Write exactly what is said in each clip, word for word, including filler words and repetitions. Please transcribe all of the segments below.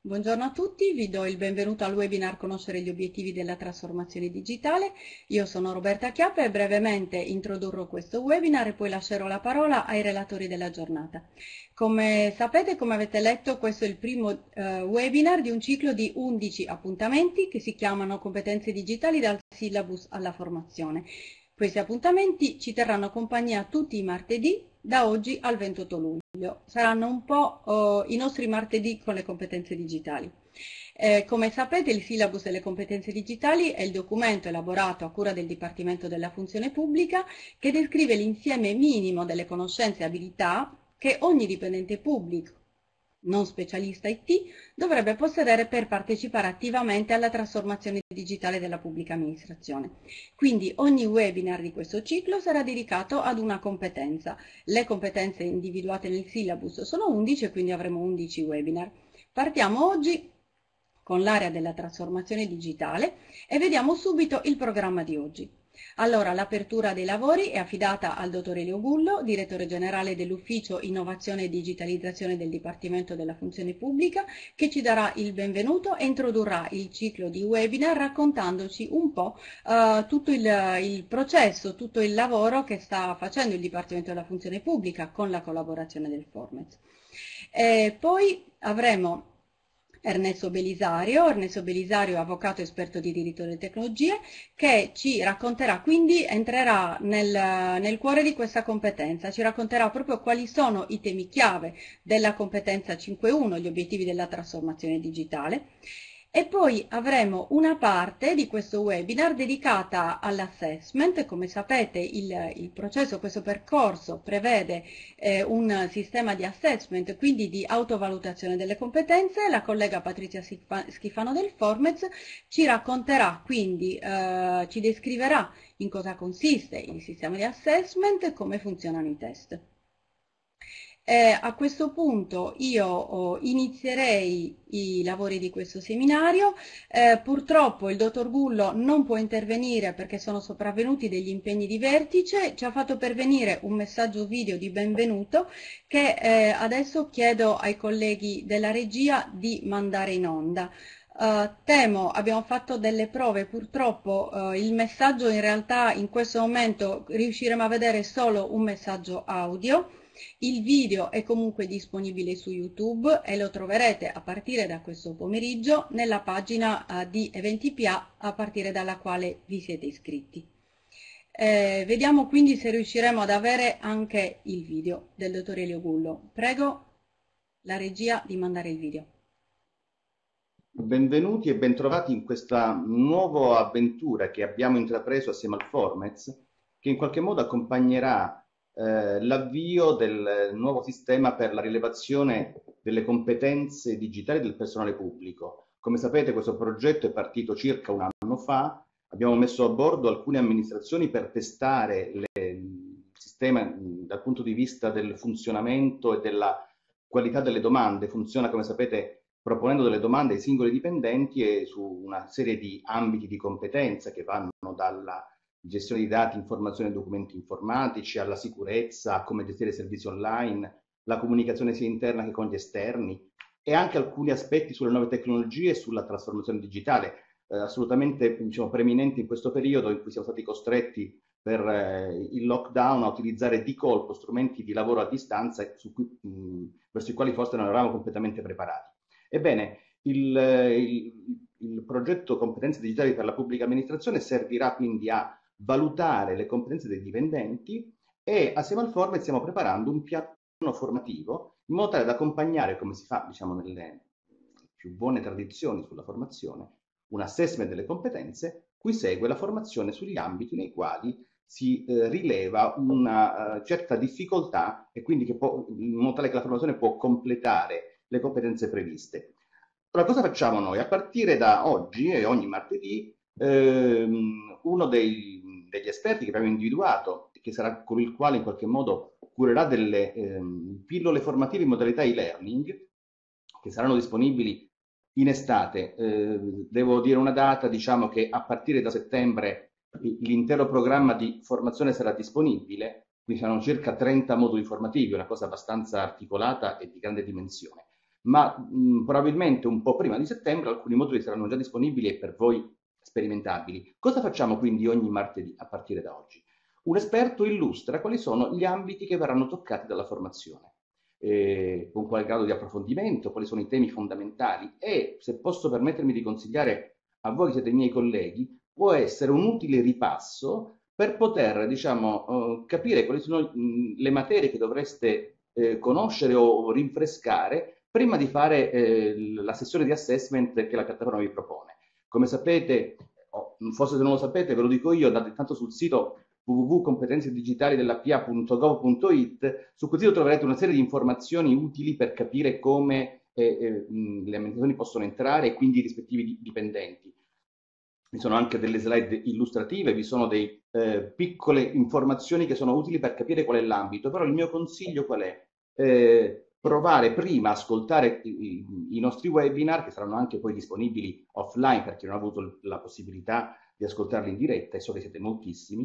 Buongiorno a tutti, vi do il benvenuto al webinar Conoscere gli obiettivi della trasformazione digitale. Io sono Roberta Chiappa e brevemente introdurrò questo webinar e poi lascerò la parola ai relatori della giornata. Come sapete, come avete letto, questo è il primo eh, webinar di un ciclo di undici appuntamenti che si chiamano Competenze digitali dal syllabus alla formazione. Questi appuntamenti ci terranno compagnia tutti i martedì da oggi al ventotto luglio. Saranno un po' eh, i nostri martedì con le competenze digitali. Eh, come sapete, il syllabus delle competenze digitali è il documento elaborato a cura del Dipartimento della Funzione Pubblica che descrive l'insieme minimo delle conoscenze e abilità che ogni dipendente pubblico non specialista I T, dovrebbe possedere per partecipare attivamente alla trasformazione digitale della pubblica amministrazione. Quindi ogni webinar di questo ciclo sarà dedicato ad una competenza. Le competenze individuate nel syllabus sono undici e quindi avremo undici webinar. Partiamo oggi con l'area della trasformazione digitale e vediamo subito il programma di oggi. Allora, l'apertura dei lavori è affidata al dottor Elio Gullo, direttore generale dell'Ufficio Innovazione e Digitalizzazione del Dipartimento della Funzione Pubblica, che ci darà il benvenuto e introdurrà il ciclo di webinar raccontandoci un po' uh, tutto il, il processo, tutto il lavoro che sta facendo il Dipartimento della Funzione Pubblica con la collaborazione del Formez. E poi avremo Ernesto Belisario, Ernesto Belisario è avvocato esperto di diritto delle tecnologie, che ci racconterà, quindi entrerà nel, nel cuore di questa competenza, ci racconterà proprio quali sono i temi chiave della competenza cinque punto uno, gli obiettivi della trasformazione digitale. E poi avremo una parte di questo webinar dedicata all'assessment. Come sapete il, il processo, questo percorso prevede eh, un sistema di assessment, quindi di autovalutazione delle competenze. La collega Patrizia Schifano del Formez ci racconterà, quindi eh, ci descriverà in cosa consiste il sistema di assessment e come funzionano i test. Eh, a questo punto io oh, inizierei i lavori di questo seminario. Eh, purtroppo il dottor Gullo non può intervenire perché sono sopravvenuti degli impegni di vertice, ci ha fatto pervenire un messaggio video di benvenuto che eh, adesso chiedo ai colleghi della regia di mandare in onda. Uh, temo, abbiamo fatto delle prove, purtroppo uh, il messaggio in realtà in questo momento riusciremo a vedere solo un messaggio audio. Il video è comunque disponibile su YouTube e lo troverete a partire da questo pomeriggio nella pagina uh, di Eventi P A a partire dalla quale vi siete iscritti. Eh, vediamo quindi se riusciremo ad avere anche il video del dottor Elio Gullo. Prego la regia di mandare il video. Benvenuti e bentrovati in questa nuova avventura che abbiamo intrapreso assieme al Formez, che in qualche modo accompagnerà eh, l'avvio del nuovo sistema per la rilevazione delle competenze digitali del personale pubblico. Come sapete, questo progetto è partito circa un anno fa. Abbiamo messo a bordo alcune amministrazioni per testare le, il sistema dal punto di vista del funzionamento e della qualità delle domande. Funziona, come sapete, proponendo delle domande ai singoli dipendenti e su una serie di ambiti di competenza che vanno dalla gestione di dati, informazioni e documenti informatici, alla sicurezza, a come gestire servizi online, la comunicazione sia interna che con gli esterni e anche alcuni aspetti sulle nuove tecnologie e sulla trasformazione digitale, eh, assolutamente diciamo, preminenti in questo periodo in cui siamo stati costretti per eh, il lockdown a utilizzare di colpo strumenti di lavoro a distanza su cui, mh, verso i quali forse non eravamo completamente preparati. Ebbene, il, il, il progetto Competenze Digitali per la Pubblica Amministrazione servirà quindi a valutare le competenze dei dipendenti e assieme al Formez stiamo preparando un piano formativo in modo tale da accompagnare, come si fa diciamo, nelle più buone tradizioni sulla formazione, un assessment delle competenze cui segue la formazione sugli ambiti nei quali si eh, rileva una uh, certa difficoltà e quindi che può, in modo tale che la formazione può completare le competenze previste. Allora, cosa facciamo noi? A partire da oggi e ogni martedì, ehm, uno dei, degli esperti che abbiamo individuato, che sarà colui il quale in qualche modo curerà delle ehm, pillole formative in modalità e-learning, che saranno disponibili in estate. Eh, devo dire una data, diciamo che a partire da settembre l'intero programma di formazione sarà disponibile, quindi saranno circa trenta moduli formativi, una cosa abbastanza articolata e di grande dimensione. ma mh, probabilmente un po' prima di settembre alcuni moduli saranno già disponibili e per voi sperimentabili. Cosa facciamo quindi ogni martedì a partire da oggi? Un esperto illustra quali sono gli ambiti che verranno toccati dalla formazione, eh, con quale grado di approfondimento, quali sono i temi fondamentali e, se posso permettermi di consigliare a voi che siete i miei colleghi, può essere un utile ripasso per poter, diciamo, eh, capire quali sono mh, le materie che dovreste eh, conoscere o rinfrescare prima di fare eh, la sessione di assessment che la piattaforma vi propone. Come sapete, o forse se non lo sapete, ve lo dico io, andate intanto sul sito w w w punto competenze digitali della p a punto gov punto i t, su cui sito troverete una serie di informazioni utili per capire come eh, eh, le amministrazioni possono entrare e quindi i rispettivi dipendenti. Vi sono anche delle slide illustrative, vi sono delle eh, piccole informazioni che sono utili per capire qual è l'ambito, però il mio consiglio qual è? Eh, provare prima a ascoltare i, i, nostri webinar, che saranno anche poi disponibili offline per chi non ha avuto la possibilità di ascoltarli in diretta, e so che siete moltissimi,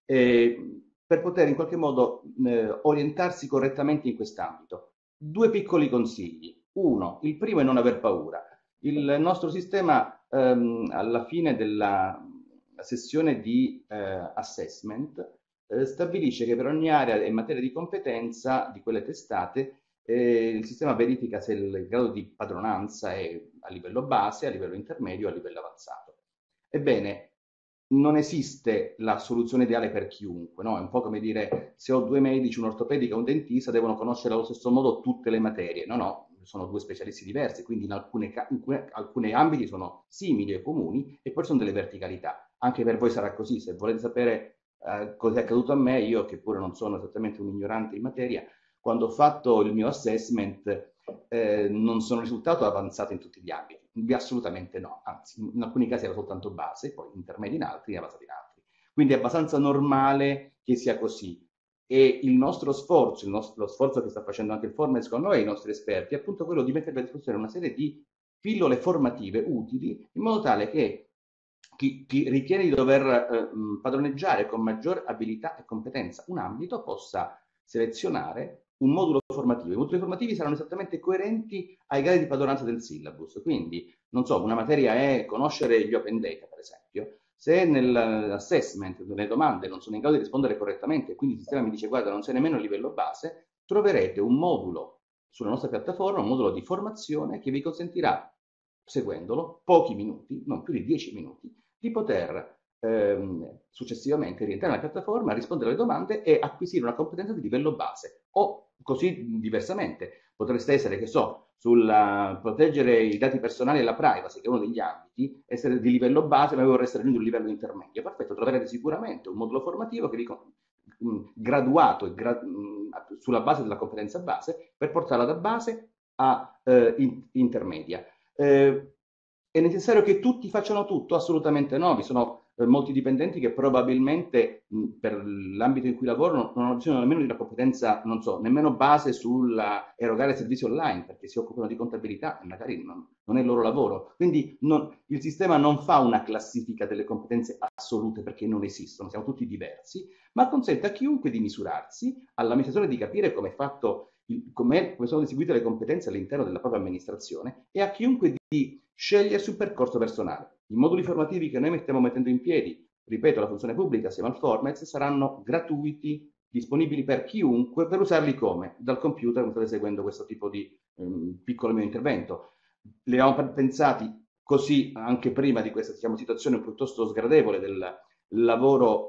eh, per poter in qualche modo eh, orientarsi correttamente in quest'ambito. Due piccoli consigli. Uno, il primo è non aver paura. Il nostro sistema ehm, alla fine della sessione di eh, assessment eh, stabilisce che per ogni area e materia di competenza di quelle testate eh, il sistema verifica se il grado di padronanza è a livello base, a livello intermedio o a livello avanzato. Ebbene, non esiste la soluzione ideale per chiunque, no? È un po' come dire se ho due medici, un ortopedico e un dentista, devono conoscere allo stesso modo tutte le materie. No, no, sono due specialisti diversi, quindi in alcuni, in alcuni ambiti sono simili e comuni e poi sono delle verticalità. Anche per voi sarà così, se volete sapere eh, cosa è accaduto a me, io che pure non sono esattamente un ignorante in materia, quando ho fatto il mio assessment eh, non sono risultato avanzato in tutti gli ambiti. Assolutamente no, anzi in alcuni casi era soltanto base, poi intermedi in altri e avanzati in altri. Quindi è abbastanza normale che sia così. E il nostro sforzo, il nostro, lo sforzo che sta facendo anche il Formez con noi e i nostri esperti, è appunto quello di mettere a disposizione una serie di pillole formative utili in modo tale che chi, chi ritiene di dover eh, padroneggiare con maggior abilità e competenza un ambito possa selezionare un modulo formativo. I moduli formativi saranno esattamente coerenti ai gradi di padronanza del syllabus. Quindi, non so, una materia è conoscere gli open data, per esempio. Se nell'assessment, nelle domande, non sono in grado di rispondere correttamente, quindi il sistema mi dice guarda, non sei nemmeno a livello base, troverete un modulo sulla nostra piattaforma, un modulo di formazione che vi consentirà, seguendolo, pochi minuti, non più di dieci minuti, di poter ehm, successivamente rientrare nella piattaforma, rispondere alle domande e acquisire una competenza di livello base. O così diversamente, potreste essere, che so, sul proteggere i dati personali e la privacy, che è uno degli ambiti, essere di livello base, ma vorreste raggiungere un livello intermedio. Perfetto, troverete sicuramente un modulo formativo che vi mh, graduato e gra mh, sulla base della competenza base per portarla da base a eh, in intermedia. Eh, è necessario che tutti facciano tutto? Assolutamente no, vi sono eh, molti dipendenti che probabilmente mh, per l'ambito in cui lavorano non hanno bisogno nemmeno di una competenza, non so, nemmeno base sulla erogare servizi online, perché si occupano di contabilità e magari non, non è il loro lavoro. Quindi non, il sistema non fa una classifica delle competenze assolute perché non esistono, siamo tutti diversi, ma consente a chiunque di misurarsi, all'amministratore di capire come è fatto, come sono distribuite le competenze all'interno della propria amministrazione e a chiunque di scegliersi un percorso personale. I moduli formativi che noi stiamo mettendo in piedi, ripeto, la funzione pubblica assieme al Formez, saranno gratuiti, disponibili per chiunque, per usarli come? Dal computer, come state seguendo questo tipo di um, piccolo mio intervento. Li abbiamo pensati così anche prima di questa diciamo, situazione piuttosto sgradevole del lavoro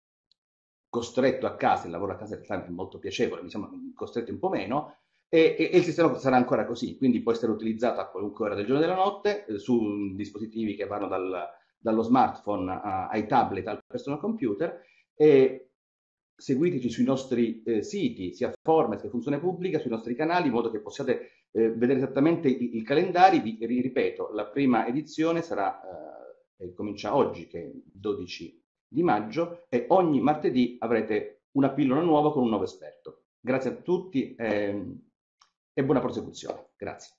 costretto a casa, il lavoro a casa è molto piacevole, mi sembra costretti un po' meno, e, e, e il sistema sarà ancora così, quindi può essere utilizzato a qualunque ora del giorno e della notte, eh, su dispositivi che vanno dal, dallo smartphone a, ai tablet, al personal computer, e seguiteci sui nostri eh, siti, sia Formez che Funzione Pubblica, sui nostri canali, in modo che possiate eh, vedere esattamente i, i calendari. Vi ripeto, la prima edizione sarà, eh, comincia oggi, che è dodici di maggio, e ogni martedì avrete una pillola nuova con un nuovo esperto. Grazie a tutti eh, e buona prosecuzione. Grazie.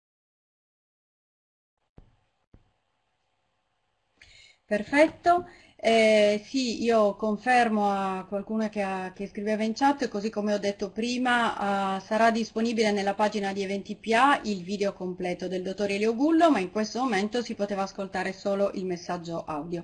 Perfetto. Eh, sì, io confermo a qualcuno che, ha- che scriveva in chat, così come ho detto prima, eh, sarà disponibile nella pagina di Eventi P A il video completo del dottor Elio Gullo, ma in questo momento si poteva ascoltare solo il messaggio audio.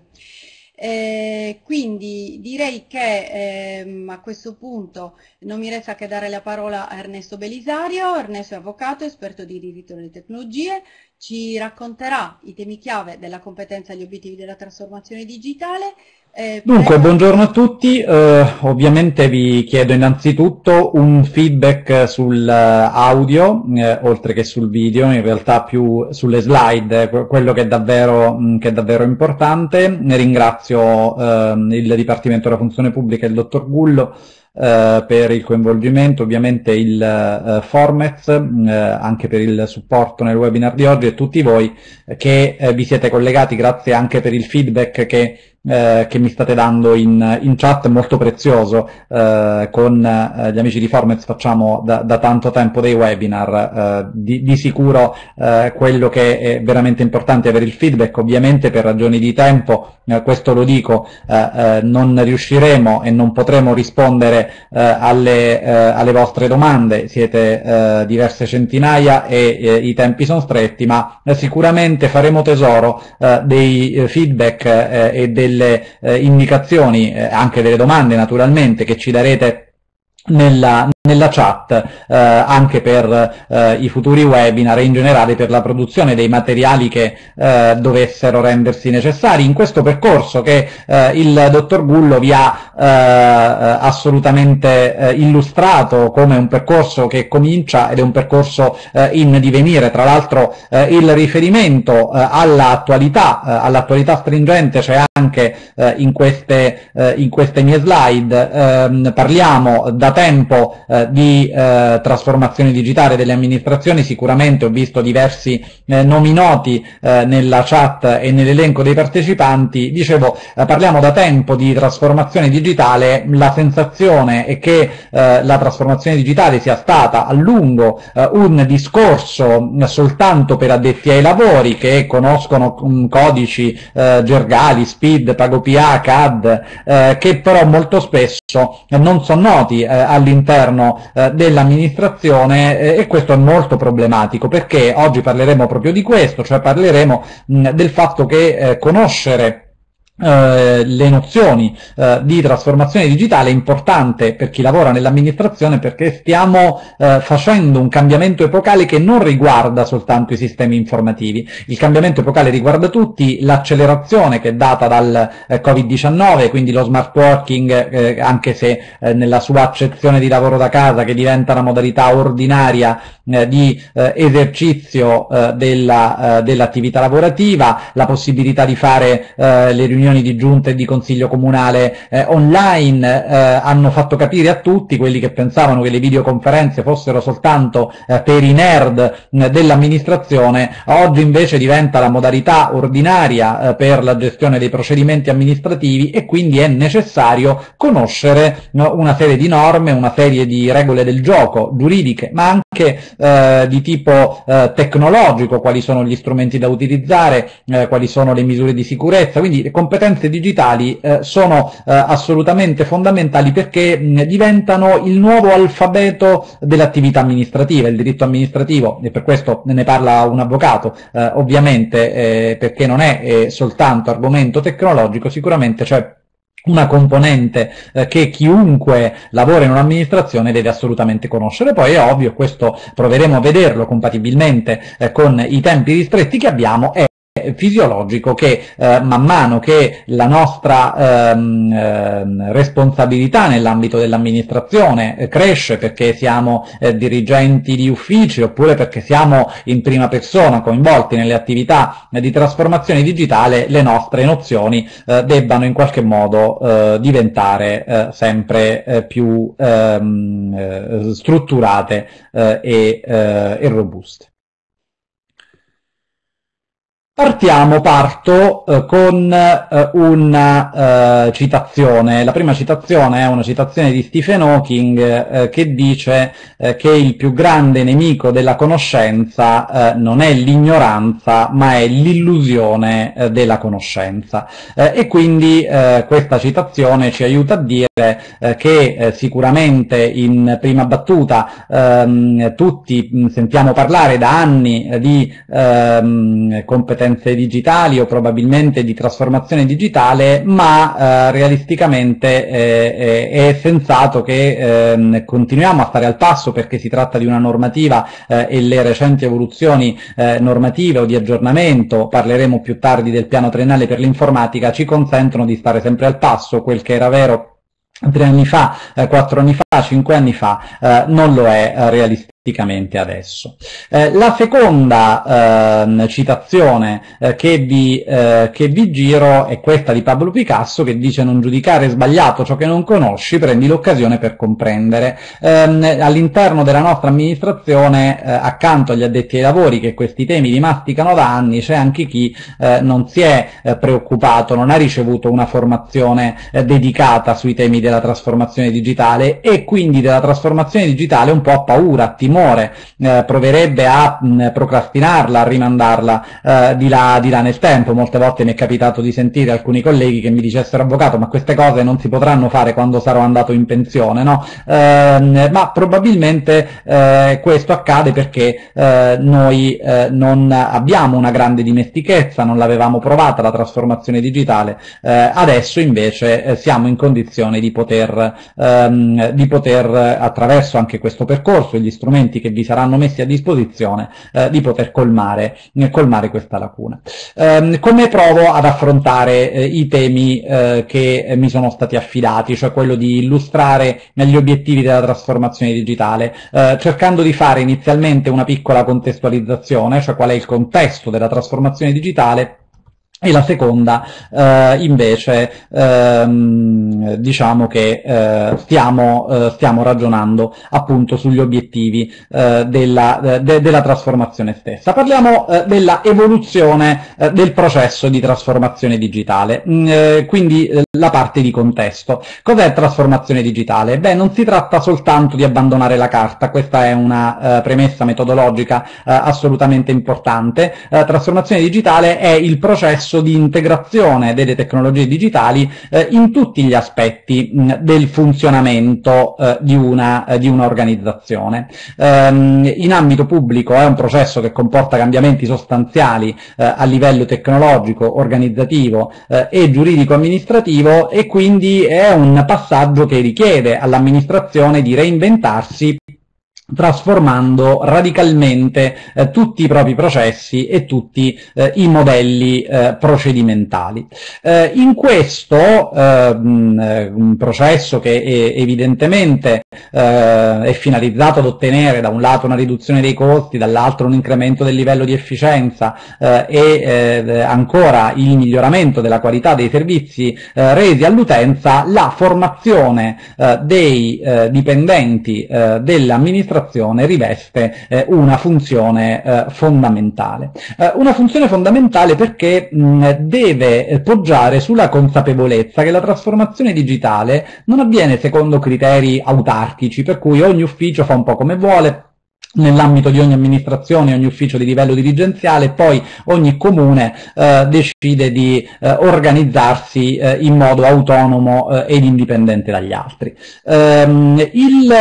Eh, quindi direi che ehm, a questo punto non mi resta che dare la parola a Ernesto Belisario. Ernesto è avvocato, esperto di diritto delle tecnologie, ci racconterà i temi chiave della competenza e gli obiettivi della trasformazione digitale. Eh, Dunque, prego. buongiorno a tutti. Eh, ovviamente vi chiedo innanzitutto un feedback sull'audio, eh, oltre che sul video, in realtà più sulle slide, que- quello che è davvero, mh, che è davvero importante. Ne ringrazio ehm, il Dipartimento della Funzione Pubblica e il dottor Gullo eh, per il coinvolgimento, ovviamente il eh, Formez, eh, anche per il supporto nel webinar di oggi, e tutti voi eh, che eh, vi siete collegati, grazie anche per il feedback che Eh, che mi state dando in, in chat, molto prezioso. Eh, con eh, gli amici di Formez facciamo da, da tanto tempo dei webinar, eh, di, di sicuro eh, quello che è veramente importante è avere il feedback. Ovviamente per ragioni di tempo, eh, questo lo dico, eh, eh, non riusciremo e non potremo rispondere eh, alle, eh, alle vostre domande, siete eh, diverse centinaia e eh, i tempi sono stretti, ma eh, sicuramente faremo tesoro eh, dei eh, feedback eh, e delle eh, indicazioni, eh, anche delle domande naturalmente, che ci darete nella, nella chat, eh, anche per eh, i futuri webinar e in generale per la produzione dei materiali che eh, dovessero rendersi necessari in questo percorso che eh, il dottor Gullo vi ha eh, assolutamente eh, illustrato come un percorso che comincia ed è un percorso eh, in divenire. Tra l'altro eh, il riferimento eh, all'attualità, eh, all'attualità stringente c'è anche eh, in, queste, eh, in queste mie slide. Eh, parliamo da tempo eh, di eh, trasformazione digitale delle amministrazioni. Sicuramente ho visto diversi eh, nomi noti eh, nella chat e nell'elenco dei partecipanti. Dicevo, eh, parliamo da tempo di trasformazione digitale. La sensazione è che eh, la trasformazione digitale sia stata a lungo eh, un discorso soltanto per addetti ai lavori, che conoscono um, codici eh, gergali, SPID, PagoPA, C A D, eh, che però molto spesso non sono noti eh, all'interno eh, dell'amministrazione, eh, e questo è molto problematico, perché oggi parleremo proprio di questo, cioè parleremo mh, del fatto che eh, conoscere Uh, le nozioni uh, di trasformazione digitale è importante per chi lavora nell'amministrazione, perché stiamo uh, facendo un cambiamento epocale che non riguarda soltanto i sistemi informativi. Il cambiamento epocale riguarda tutti. L'accelerazione che è data dal uh, Covid diciannove, quindi lo smart working, uh, anche se uh, nella sua accezione di lavoro da casa, che diventa la modalità ordinaria uh, di uh, esercizio uh, della, uh, dell'attività lavorativa, la possibilità di fare uh, le riunioni di giunta e di consiglio comunale eh, online, eh, hanno fatto capire a tutti, quelli che pensavano che le videoconferenze fossero soltanto eh, per i nerd eh, dell'amministrazione, oggi invece diventa la modalità ordinaria eh, per la gestione dei procedimenti amministrativi, e quindi è necessario conoscere no, una serie di norme, una serie di regole del gioco giuridiche, ma anche eh, di tipo eh, tecnologico, quali sono gli strumenti da utilizzare, eh, quali sono le misure di sicurezza. Quindi le competenze digitali eh, sono eh, assolutamente fondamentali, perché mh, diventano il nuovo alfabeto dell'attività amministrativa. Il diritto amministrativo, e per questo ne parla un avvocato, eh, ovviamente, eh, perché non è eh, soltanto argomento tecnologico, sicuramente c'è una componente eh, che chiunque lavora in un'amministrazione deve assolutamente conoscere. Poi è ovvio, questo proveremo a vederlo compatibilmente eh, con i tempi ristretti che abbiamo, è fisiologico che eh, man mano che la nostra ehm, ehm, responsabilità nell'ambito dell'amministrazione eh, cresce, perché siamo eh, dirigenti di uffici, oppure perché siamo in prima persona coinvolti nelle attività eh, di trasformazione digitale, le nostre nozioni eh, debbano in qualche modo eh, diventare eh, sempre eh, più ehm, eh, strutturate eh, e, eh, e robuste. Partiamo, parto eh, con eh, una eh, citazione. La prima citazione è una citazione di Stephen Hawking eh, che dice eh, che il più grande nemico della conoscenza eh, non è l'ignoranza, ma è l'illusione eh, della conoscenza. Eh, e quindi eh, questa citazione ci aiuta a dire eh, che eh, sicuramente in prima battuta ehm, tutti mh, sentiamo parlare da anni eh, di ehm, competenze digitali o probabilmente di trasformazione digitale, ma eh, realisticamente eh, è, è sensato che eh, continuiamo a stare al passo, perché si tratta di una normativa eh, e le recenti evoluzioni eh, normative o di aggiornamento, parleremo più tardi del piano triennale per l'informatica, ci consentono di stare sempre al passo. Quel che era vero tre anni fa, eh, quattro anni fa, cinque anni fa, eh, non lo è eh, realisticamente adesso. Eh, la seconda eh, citazione eh, che, vi, eh, che vi giro è questa di Pablo Picasso, che dice: non giudicare sbagliato ciò che non conosci, prendi l'occasione per comprendere. Eh, all'interno della nostra amministrazione, eh, accanto agli addetti ai lavori che questi temi li masticano da anni, c'è anche chi eh, non si è eh, preoccupato, non ha ricevuto una formazione eh, dedicata sui temi della trasformazione digitale, e quindi della trasformazione digitale un po' ha paura, timore, eh, proverebbe a mh, procrastinarla, a rimandarla eh, di, là, di là nel tempo. Molte volte mi è capitato di sentire alcuni colleghi che mi dicessero: avvocato, ma queste cose non si potranno fare quando sarò andato in pensione, no? Eh, ma probabilmente eh, questo accade perché eh, noi eh, non abbiamo una grande dimestichezza, non l'avevamo provata la trasformazione digitale, eh, adesso invece eh, siamo in condizione di poter, ehm, di poter attraverso anche questo percorso e gli strumenti che vi saranno messi a disposizione, eh, di poter colmare, eh, colmare questa lacuna. Eh, come provo ad affrontare eh, i temi eh, che eh, mi sono stati affidati, cioè quello di illustrare gli obiettivi della trasformazione digitale, eh, cercando di fare inizialmente una piccola contestualizzazione, cioè qual è il contesto della trasformazione digitale, e la seconda eh, invece ehm, diciamo che eh, stiamo, eh, stiamo ragionando appunto sugli obiettivi eh, della, de, della trasformazione stessa. Parliamo eh, della evoluzione eh, del processo di trasformazione digitale, mm, eh, quindi eh, la parte di contesto. Cos'è trasformazione digitale? Beh, non si tratta soltanto di abbandonare la carta, questa è una eh, premessa metodologica eh, assolutamente importante. Eh, trasformazione digitale è il processo di integrazione delle tecnologie digitali eh, in tutti gli aspetti mh, del funzionamento eh, di una eh, di un'organizzazione. Ehm, in ambito pubblico è un processo che comporta cambiamenti sostanziali eh, a livello tecnologico, organizzativo eh, e giuridico-amministrativo, e quindi è un passaggio che richiede all'amministrazione di reinventarsi, trasformando radicalmente eh, tutti i propri processi e tutti eh, i modelli eh, procedimentali. Eh, in questo eh, mh, un processo che è, evidentemente eh, è finalizzato ad ottenere da un lato una riduzione dei costi, dall'altro un incremento del livello di efficienza eh, e eh, ancora il miglioramento della qualità dei servizi eh, resi all'utenza, la formazione eh, dei eh, dipendenti eh, dell'amministrazione riveste eh, una funzione eh, fondamentale. Eh, una funzione fondamentale perché mh, deve eh, poggiare sulla consapevolezza che la trasformazione digitale non avviene secondo criteri autarchici, per cui ogni ufficio fa un po' come vuole, nell'ambito di ogni amministrazione, ogni ufficio di livello dirigenziale, poi ogni comune eh, decide di eh, organizzarsi eh, in modo autonomo eh, ed indipendente dagli altri. Ehm, il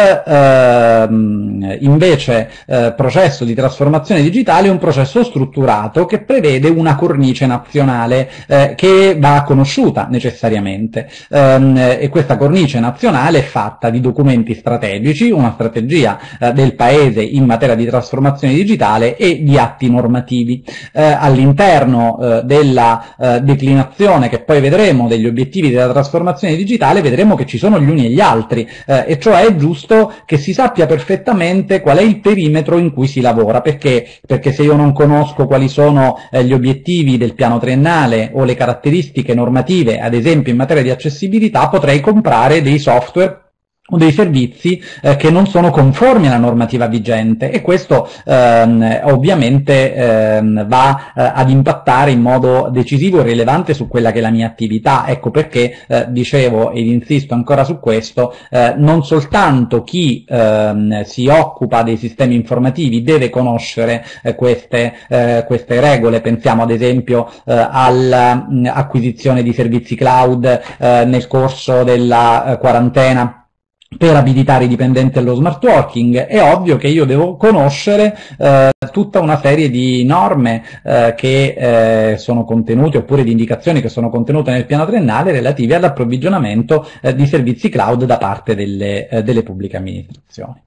ehm, invece eh, processo di trasformazione digitale è un processo strutturato che prevede una cornice nazionale eh, che va conosciuta necessariamente, ehm, e questa cornice nazionale è fatta di documenti strategici, una strategia eh, del Paese in in materia di trasformazione digitale e di atti normativi. Eh, all'interno eh, della eh, declinazione che poi vedremo degli obiettivi della trasformazione digitale vedremo che ci sono gli uni e gli altri, eh, e cioè è giusto che si sappia perfettamente qual è il perimetro in cui si lavora. Perché? Perché se io non conosco quali sono eh, gli obiettivi del piano triennale o le caratteristiche normative, ad esempio in materia di accessibilità, potrei comprare dei software o dei servizi eh, che non sono conformi alla normativa vigente, e questo ehm, ovviamente ehm, va eh, ad impattare in modo decisivo e rilevante su quella che è la mia attività. Ecco perché eh, dicevo, ed insisto ancora su questo, eh, non soltanto chi ehm, si occupa dei sistemi informativi deve conoscere eh, queste, eh, queste regole. Pensiamo ad esempio eh, all'acquisizione di servizi cloud eh, nel corso della eh, quarantena per abilitare i dipendenti allo smart working. È ovvio che io devo conoscere eh, tutta una serie di norme eh, che eh, sono contenute, oppure di indicazioni che sono contenute nel piano triennale relative all'approvvigionamento eh, di servizi cloud da parte delle, eh, delle pubbliche amministrazioni.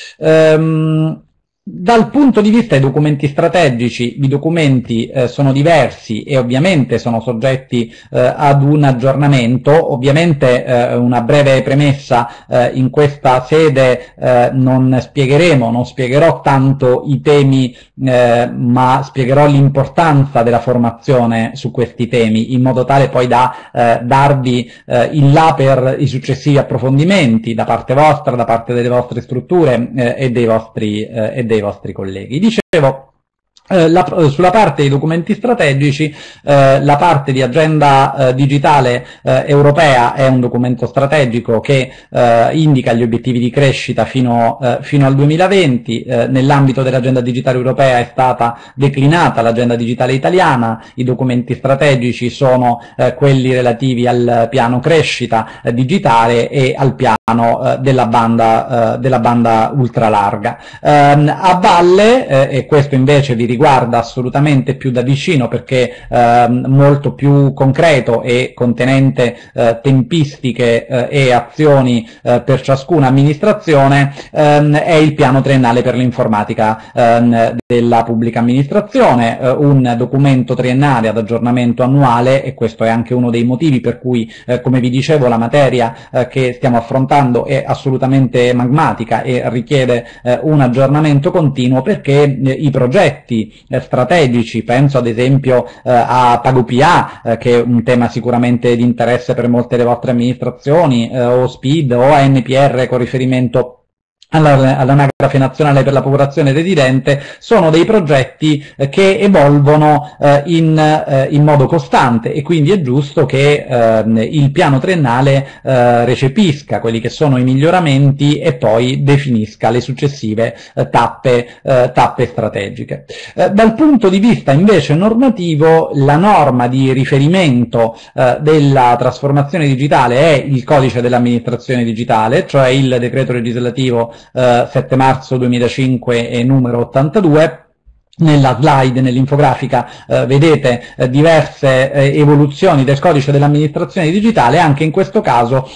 Um, Dal punto di vista dei documenti strategici, i documenti eh, sono diversi e ovviamente sono soggetti eh, ad un aggiornamento. Ovviamente eh, una breve premessa: eh, in questa sede eh, non spiegheremo, non spiegherò tanto i temi, eh, ma spiegherò l'importanza della formazione su questi temi, in modo tale poi da eh, darvi eh, il là per i successivi approfondimenti da parte vostra, da parte delle vostre strutture eh, e dei vostri eh, e dei dei vostri colleghi. Dicevo, eh, la, sulla parte dei documenti strategici, eh, la parte di agenda eh, digitale eh, europea è un documento strategico che eh, indica gli obiettivi di crescita fino, eh, fino al duemilaventi. Eh, nell'ambito dell'agenda digitale europea è stata declinata l'agenda digitale italiana. I documenti strategici sono eh, quelli relativi al piano crescita eh, digitale e al piano eh, della banda, eh, della banda ultralarga. Eh, a valle, eh, e questo invece vi riguarda assolutamente più da vicino perché eh, molto più concreto e contenente eh, tempistiche eh, e azioni eh, per ciascuna amministrazione, ehm, è il piano triennale per l'informatica ehm, della pubblica amministrazione, eh, un documento triennale ad aggiornamento annuale, e questo è anche uno dei motivi per cui, eh, come vi dicevo, la materia eh, che stiamo affrontando è assolutamente magmatica e richiede eh, un aggiornamento continuo, perché eh, i progetti eh, strategici, penso ad esempio eh, a PagoPA, eh, che è un tema sicuramente di interesse per molte delle vostre amministrazioni, eh, o SPID o A N P R con riferimento all'anagrafe nazionale per la popolazione residente, sono dei progetti eh, che evolvono eh, in, eh, in modo costante, e quindi è giusto che eh, il piano triennale eh, recepisca quelli che sono i miglioramenti e poi definisca le successive eh, tappe, eh, tappe strategiche. Eh, dal punto di vista invece normativo, la norma di riferimento eh, della trasformazione digitale è il codice dell'amministrazione digitale, cioè il decreto legislativo Uh, sette marzo duemilacinque e numero ottantadue. Nella slide, nell'infografica, eh, vedete eh, diverse eh, evoluzioni del codice dell'amministrazione digitale. Anche in questo caso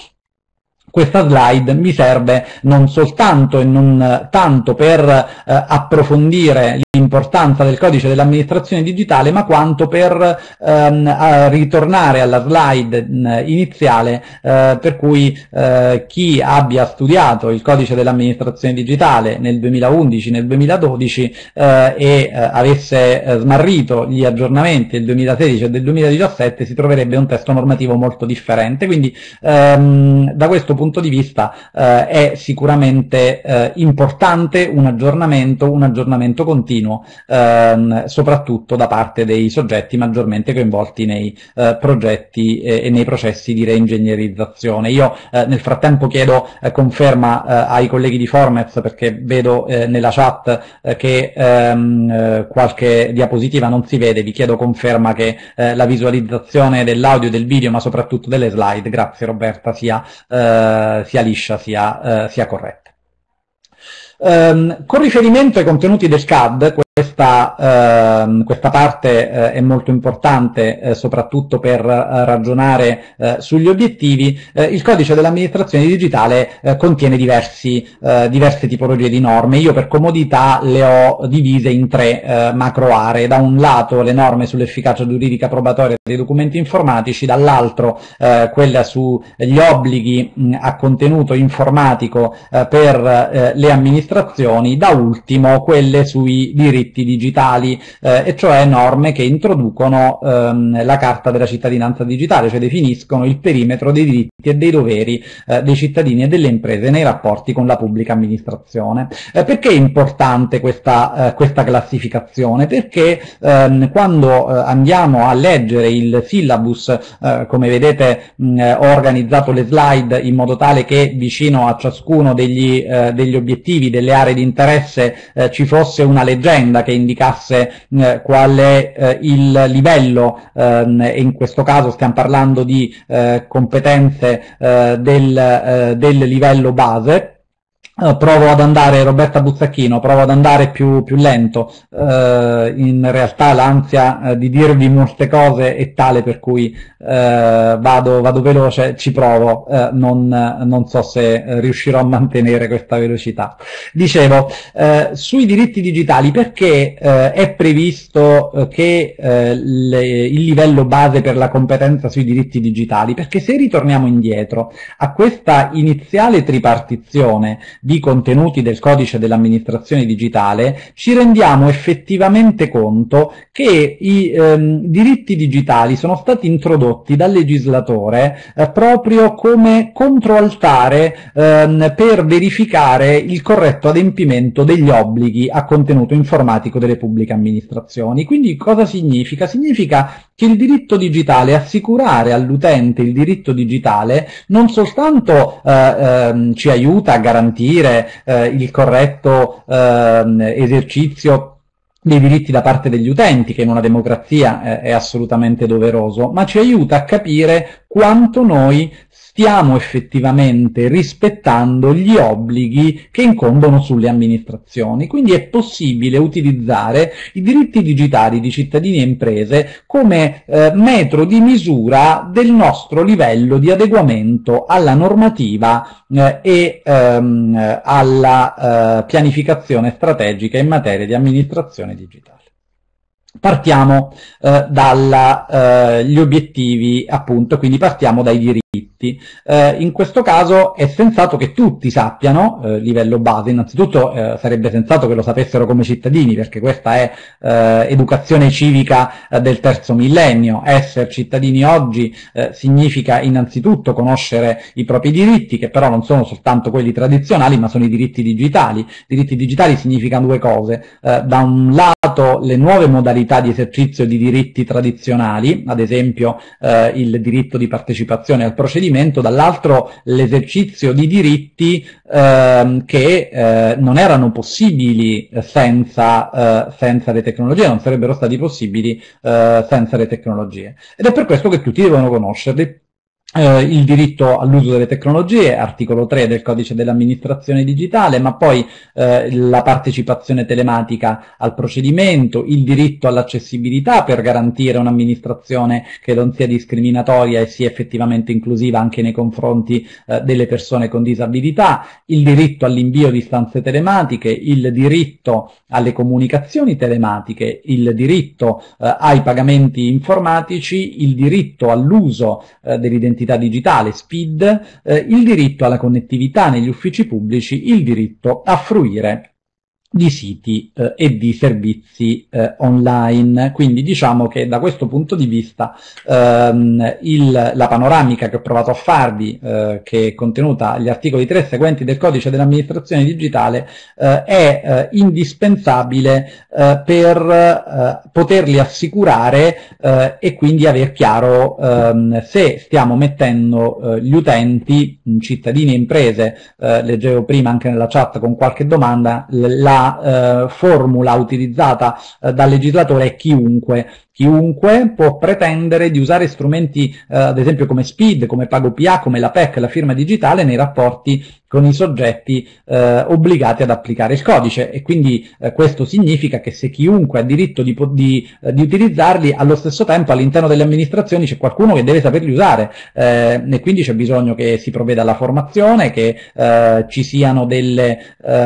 questa slide mi serve non soltanto e non tanto per eh, approfondire l'importanza del codice dell'amministrazione digitale, ma quanto per ehm, ritornare alla slide mh, iniziale, eh, per cui eh, chi abbia studiato il codice dell'amministrazione digitale nel duemilaundici, nel duemiladodici eh, e eh, avesse eh, smarrito gli aggiornamenti del duemilasedici e del duemiladiciassette, si troverebbe un testo normativo molto differente. Quindi ehm, da questo punto di vista eh, è sicuramente eh, importante un aggiornamento, un aggiornamento continuo, ehm, soprattutto da parte dei soggetti maggiormente coinvolti nei eh, progetti e, e nei processi di reingegnerizzazione. Io eh, nel frattempo chiedo eh, conferma eh, ai colleghi di Formez, perché vedo eh, nella chat eh, che ehm, eh, qualche diapositiva non si vede. Vi chiedo conferma che eh, la visualizzazione dell'audio e del video, ma soprattutto delle slide, grazie Roberta, sia eh, sia liscia, sia, uh, sia corretta. Um, con riferimento ai contenuti del C A D, questa, uh, questa parte uh, è molto importante, uh, soprattutto per uh, ragionare uh, sugli obiettivi. Uh, il codice dell'amministrazione digitale uh, contiene diversi, uh, diverse tipologie di norme. Io per comodità le ho divise in tre uh, macro aree. Da un lato le norme sull'efficacia giuridica probatoria dei documenti informatici, dall'altro uh, quella sugli obblighi mh, a contenuto informatico uh, per uh, le amministrazioni, da ultimo quelle sui diritti diritti digitali, eh, e cioè norme che introducono ehm, la Carta della cittadinanza digitale, cioè definiscono il perimetro dei diritti e dei doveri eh, dei cittadini e delle imprese nei rapporti con la pubblica amministrazione. Eh, perché è importante questa, eh, questa classificazione? Perché ehm, quando eh, andiamo a leggere il syllabus, eh, come vedete mh, ho organizzato le slide in modo tale che vicino a ciascuno degli, eh, degli obiettivi, delle aree di interesse, eh, ci fosse una leggenda che indicasse eh, qual è eh, il livello, ehm, e in questo caso stiamo parlando di eh, competenze eh, del, eh, del livello base. Uh, provo ad andare, Roberta Buzzacchino, provo ad andare più, più lento, uh, in realtà l'ansia uh, di dirvi molte cose è tale per cui uh, vado, vado veloce, ci provo, uh, non, non so se uh, riuscirò a mantenere questa velocità. Dicevo, uh, sui diritti digitali, perché uh, è previsto uh, che uh, le, il livello base per la competenza sui diritti digitali? Perché se ritorniamo indietro a questa iniziale tripartizione di contenuti del codice dell'amministrazione digitale, ci rendiamo effettivamente conto che i ehm, diritti digitali sono stati introdotti dal legislatore eh, proprio come controaltare ehm, per verificare il corretto adempimento degli obblighi a contenuto informatico delle pubbliche amministrazioni. Quindi cosa significa? Significa che il diritto digitale, assicurare all'utente il diritto digitale, non soltanto eh, ehm, ci aiuta a garantire Eh, il corretto eh, esercizio dei diritti da parte degli utenti, che in una democrazia eh, è assolutamente doveroso, ma ci aiuta a capire quanto noi stiamo effettivamente rispettando gli obblighi che incombono sulle amministrazioni. Quindi è possibile utilizzare i diritti digitali di cittadini e imprese come eh, metro di misura del nostro livello di adeguamento alla normativa eh, e ehm, alla eh, pianificazione strategica in materia di amministrazione digitale. Partiamo eh, dagli eh, obiettivi, appunto, quindi partiamo dai diritti. Eh, in questo caso è sensato che tutti sappiano, eh, livello base, innanzitutto eh, sarebbe sensato che lo sapessero come cittadini, perché questa è eh, educazione civica eh, del terzo millennio. Essere cittadini oggi eh, significa innanzitutto conoscere i propri diritti, che però non sono soltanto quelli tradizionali, ma sono i diritti digitali. Diritti digitali significano due cose: eh, da un lato le nuove modalità di esercizio di diritti tradizionali, ad esempio eh, il diritto di partecipazione al procedimento, dall'altro l'esercizio di diritti eh, che eh, non erano possibili senza, eh, senza le tecnologie, non sarebbero stati possibili eh, senza le tecnologie. Ed è per questo che tutti devono conoscerli. Eh, il diritto all'uso delle tecnologie, articolo tre del codice dell'amministrazione digitale, ma poi eh, la partecipazione telematica al procedimento, il diritto all'accessibilità per garantire un'amministrazione che non sia discriminatoria e sia effettivamente inclusiva anche nei confronti eh, delle persone con disabilità, il diritto all'invio di istanze telematiche, il diritto alle comunicazioni telematiche, il diritto eh, ai pagamenti informatici, il diritto all'uso eh, dell'identità digitale, S P I D, eh, il diritto alla connettività negli uffici pubblici, il diritto a fruire di siti eh, e di servizi eh, online. Quindi diciamo che da questo punto di vista ehm, il, la panoramica che ho provato a farvi, eh, che è contenuta agli articoli tre seguenti del codice dell'amministrazione digitale, eh, è eh, indispensabile eh, per eh, poterli assicurare eh, e quindi aver chiaro ehm, se stiamo mettendo eh, gli utenti, cittadini e imprese, eh, leggevo prima anche nella chat con qualche domanda, la La eh, formula utilizzata eh, dal legislatore è chiunque. Chiunque può pretendere di usare strumenti, eh, ad esempio come S P I D, come Pago P A, come la P E C, la firma digitale, nei rapporti con i soggetti eh, obbligati ad applicare il codice, e quindi eh, questo significa che se chiunque ha diritto di, di, eh, di utilizzarli, allo stesso tempo all'interno delle amministrazioni c'è qualcuno che deve saperli usare, eh, e quindi c'è bisogno che si provveda alla formazione, che eh, ci siano delle,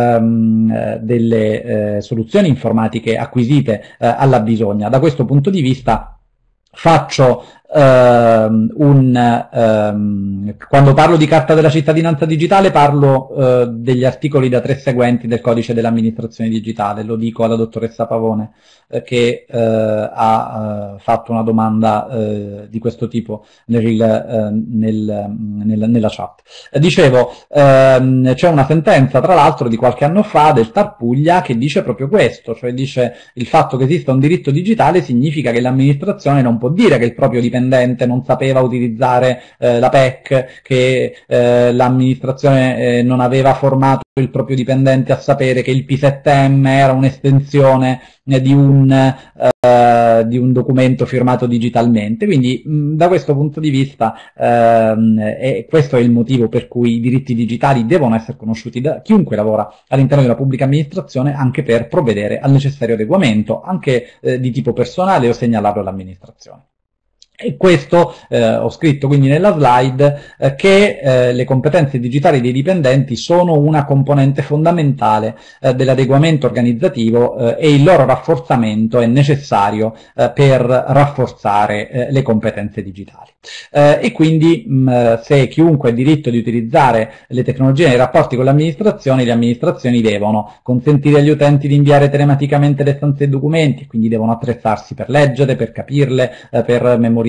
ehm, delle eh, soluzioni informatiche acquisite eh, alla bisogna. Da questo punto di vista faccio ehm, un, ehm, quando parlo di carta della cittadinanza digitale parlo eh, degli articoli da tre seguenti del codice dell'amministrazione digitale, lo dico alla dottoressa Pavone eh, che eh, ha eh, fatto una domanda eh, di questo tipo nel, eh, nel, nel, nella chat. Eh, dicevo, ehm, c'è una sentenza tra l'altro di qualche anno fa del TAR Puglia che dice proprio questo, cioè dice il fatto che esista un diritto digitale significa che l'amministrazione non può dire che il proprio dipendente non sapeva utilizzare eh, la P E C, che eh, l'amministrazione eh, non aveva formato il proprio dipendente a sapere che il P sette M era un'estensione eh, di un eh, di un documento firmato digitalmente. Quindi mh, da questo punto di vista ehm, e questo è il motivo per cui i diritti digitali devono essere conosciuti da chiunque lavora all'interno della pubblica amministrazione, anche per provvedere al necessario adeguamento, anche eh, di tipo personale, o segnalarlo all'amministrazione. E questo eh, ho scritto quindi nella slide eh, che eh, le competenze digitali dei dipendenti sono una componente fondamentale eh, dell'adeguamento organizzativo eh, e il loro rafforzamento è necessario eh, per rafforzare eh, le competenze digitali. Eh, e quindi mh, se chiunque ha diritto di utilizzare le tecnologie nei rapporti con l'amministrazione, le amministrazioni devono consentire agli utenti di inviare telematicamente le istanze e documenti, quindi devono attrezzarsi per leggere, per capirle, eh, per memorizzarle.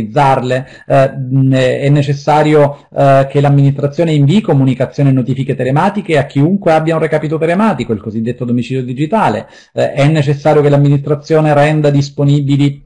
Eh, è necessario eh, che l'amministrazione invii comunicazioni e notifiche telematiche a chiunque abbia un recapito telematico, il cosiddetto domicilio digitale. Eh, è necessario che l'amministrazione renda disponibili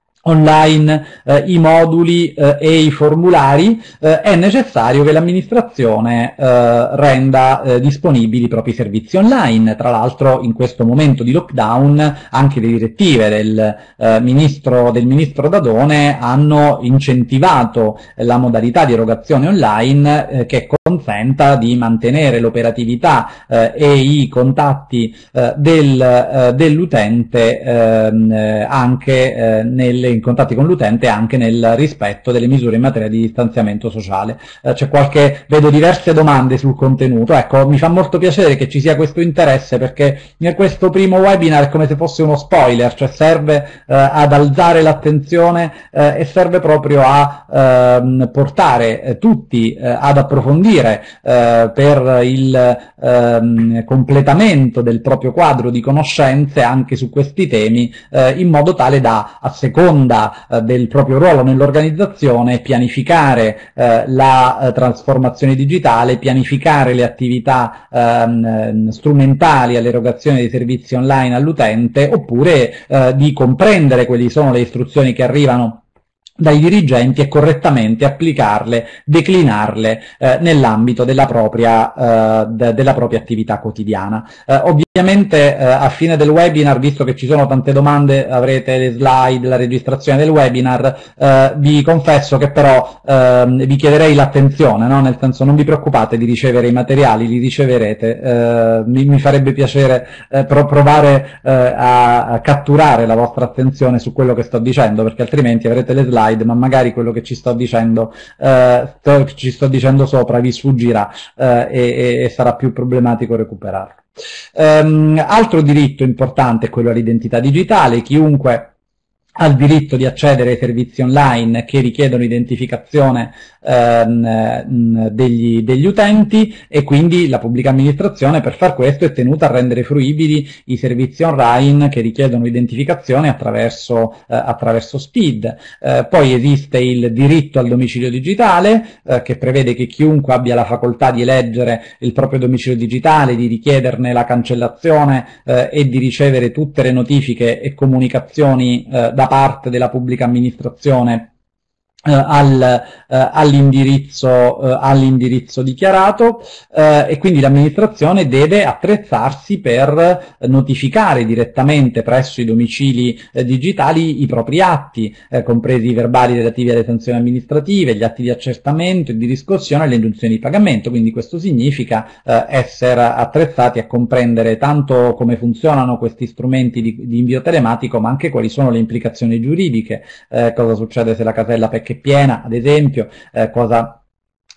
online eh, i moduli eh, e i formulari. Eh, è necessario che l'amministrazione eh, renda eh, disponibili i propri servizi online. Tra l'altro in questo momento di lockdown anche le direttive del, eh, ministro, del ministro Dadone hanno incentivato la modalità di erogazione online eh, che consenta di mantenere l'operatività eh, e i contatti eh, del, eh, dell'utente eh, anche eh, nelle in contatti con l'utente anche nel rispetto delle misure in materia di distanziamento sociale. Eh, c'è qualche, vedo diverse domande sul contenuto. Ecco, mi fa molto piacere che ci sia questo interesse, perché questo primo webinar è come se fosse uno spoiler, cioè serve eh, ad alzare l'attenzione eh, e serve proprio a eh, portare eh, tutti eh, ad approfondire eh, per il eh, completamento del proprio quadro di conoscenze anche su questi temi, eh, in modo tale da, a seconda eh, del proprio ruolo nell'organizzazione, pianificare eh, la eh, trasformazione digitale, pianificare le attività ehm, strumentali all'erogazione dei servizi online all'utente, oppure eh, di comprendere quali sono le istruzioni che arrivano dai dirigenti e correttamente applicarle, declinarle eh, nell'ambito della propria, eh, de, della propria attività quotidiana. Eh, ovviamente eh, a fine del webinar, visto che ci sono tante domande, avrete le slide, la registrazione del webinar. Eh, vi confesso che però eh, vi chiederei l'attenzione, no? Nel senso, non vi preoccupate di ricevere i materiali, li riceverete. Eh, mi, mi farebbe piacere eh, pro provare eh, a, a catturare la vostra attenzione su quello che sto dicendo, perché altrimenti avrete le slide ma magari quello che ci sto dicendo eh, ci sto dicendo sopra vi sfuggirà eh, e, e sarà più problematico recuperarlo. Um, altro diritto importante è quello all'identità digitale. Chiunque ha il diritto di accedere ai servizi online che richiedono identificazione ehm, degli, degli utenti, e quindi la pubblica amministrazione per far questo è tenuta a rendere fruibili i servizi online che richiedono identificazione attraverso, eh, attraverso S P I D. Eh, poi esiste il diritto al domicilio digitale eh, che prevede che chiunque abbia la facoltà di eleggere il proprio domicilio digitale, di richiederne la cancellazione eh, e di ricevere tutte le notifiche e comunicazioni eh, da parte della pubblica amministrazione Uh, al, uh, all'indirizzo uh, all'indirizzo dichiarato, uh, e quindi l'amministrazione deve attrezzarsi per notificare direttamente presso i domicili uh, digitali i propri atti, uh, compresi i verbali relativi alle sanzioni amministrative, gli atti di accertamento e di riscossione e le ingiunzioni di pagamento. Quindi questo significa uh, essere attrezzati a comprendere tanto come funzionano questi strumenti di, di invio telematico, ma anche quali sono le implicazioni giuridiche, uh, cosa succede se la casella P E C è piena, ad esempio, eh, cosa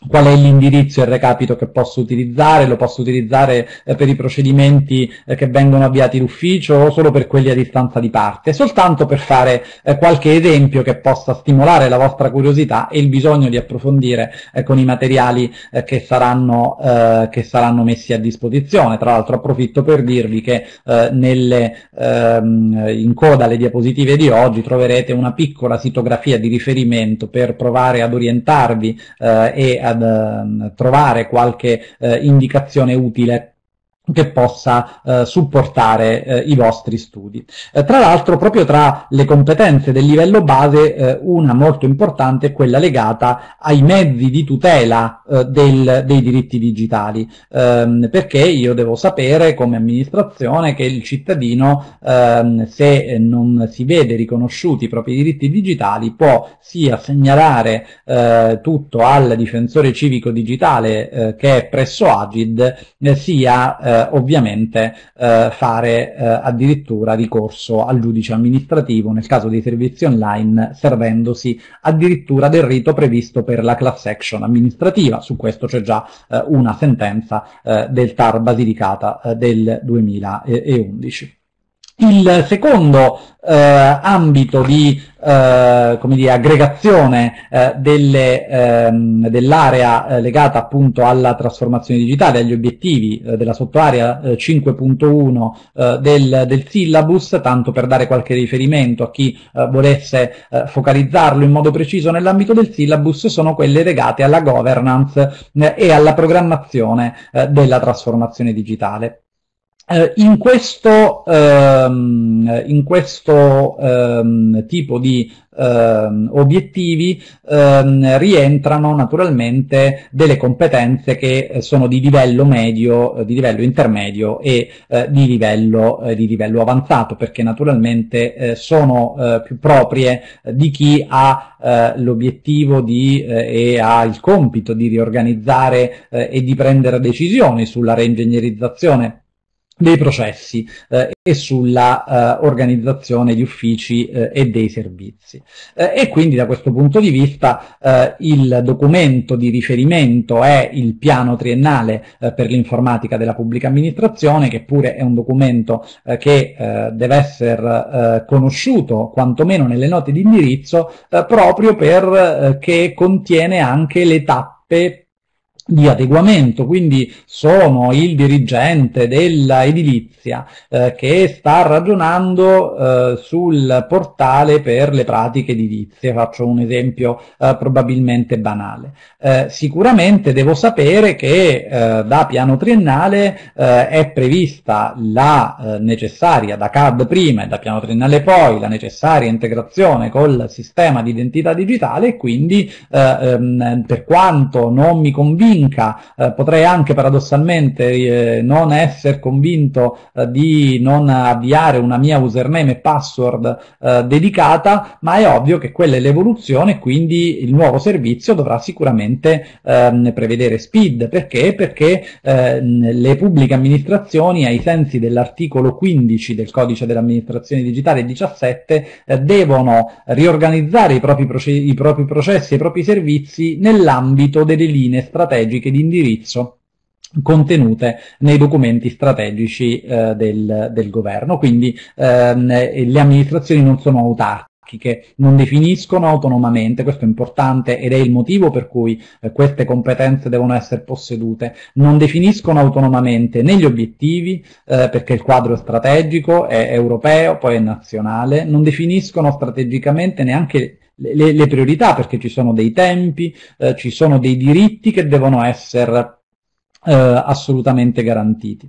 qual è l'indirizzo e il recapito che posso utilizzare, lo posso utilizzare eh, per i procedimenti eh, che vengono avviati d'ufficio o solo per quelli a distanza di parte, soltanto per fare eh, qualche esempio che possa stimolare la vostra curiosità e il bisogno di approfondire eh, con i materiali eh, che, saranno, eh, che saranno messi a disposizione. Tra l'altro approfitto per dirvi che eh, nelle, ehm, in coda alle diapositive di oggi troverete una piccola sitografia di riferimento per provare ad orientarvi eh, e ad uh, trovare qualche uh, indicazione utile che possa eh, supportare eh, i vostri studi. Eh, tra l'altro, proprio tra le competenze del livello base, eh, una molto importante è quella legata ai mezzi di tutela eh, del, dei diritti digitali, ehm, perché io devo sapere come amministrazione che il cittadino, ehm, se non si vede riconosciuti i propri diritti digitali, può sia segnalare eh, tutto al difensore civico digitale eh, che è presso Agid, eh, sia eh, ovviamente eh, fare eh, addirittura ricorso al giudice amministrativo nel caso dei servizi online, servendosi addirittura del rito previsto per la class action amministrativa. Su questo c'è già eh, una sentenza eh, del T A R Basilicata eh, del duemilaundici. Il secondo eh, ambito di eh, come dire, aggregazione eh, delle, ehm, dell'area eh, legata appunto alla trasformazione digitale, agli obiettivi eh, della sottoarea eh, cinque punto uno eh, del, del syllabus, tanto per dare qualche riferimento a chi eh, volesse eh, focalizzarlo in modo preciso nell'ambito del syllabus, sono quelle legate alla governance eh, e alla programmazione eh, della trasformazione digitale. Uh, in questo, um, in questo um, tipo di um, obiettivi um, rientrano naturalmente delle competenze che sono di livello medio, di livello intermedio e uh, di, livello, uh, di livello avanzato, perché naturalmente uh, sono uh, più proprie di chi ha uh, l'obiettivo di, uh, e ha il compito di riorganizzare uh, e di prendere decisioni sulla reingegnerizzazione dei processi eh, e sulla eh, organizzazione di uffici eh, e dei servizi. Eh, e quindi da questo punto di vista eh, il documento di riferimento è il piano triennale eh, per l'informatica della pubblica amministrazione, che pure è un documento eh, che eh, deve essere eh, conosciuto quantomeno nelle note di indirizzo eh, proprio perché eh, contiene anche le tappe di adeguamento, quindi sono il dirigente della edilizia eh, che sta ragionando eh, sul portale per le pratiche edilizie. Faccio un esempio eh, probabilmente banale. Eh, sicuramente devo sapere che eh, da piano triennale eh, è prevista la eh, necessaria, da C A D prima e da piano triennale poi, la necessaria integrazione col sistema di identità digitale, e quindi eh, ehm, per quanto non mi convinca, Eh, potrei anche paradossalmente eh, non essere convinto eh, di non avviare una mia username e password eh, dedicata, ma è ovvio che quella è l'evoluzione, quindi il nuovo servizio dovrà sicuramente ehm, prevedere SPID. Perché? Perché eh, le pubbliche amministrazioni, ai sensi dell'articolo quindici del codice dell'amministrazione digitale diciassette, eh, devono riorganizzare i propri, i propri processi e i propri servizi nell'ambito delle linee strategiche di indirizzo contenute nei documenti strategici eh, del, del governo. Quindi ehm, le amministrazioni non sono autarchiche, non definiscono autonomamente, questo è importante ed è il motivo per cui eh, queste competenze devono essere possedute. Non definiscono autonomamente né gli obiettivi, eh, perché il quadro strategico è europeo, poi è nazionale, non definiscono strategicamente neanche Le, le priorità, perché ci sono dei tempi, eh, ci sono dei diritti che devono essere eh, assolutamente garantiti.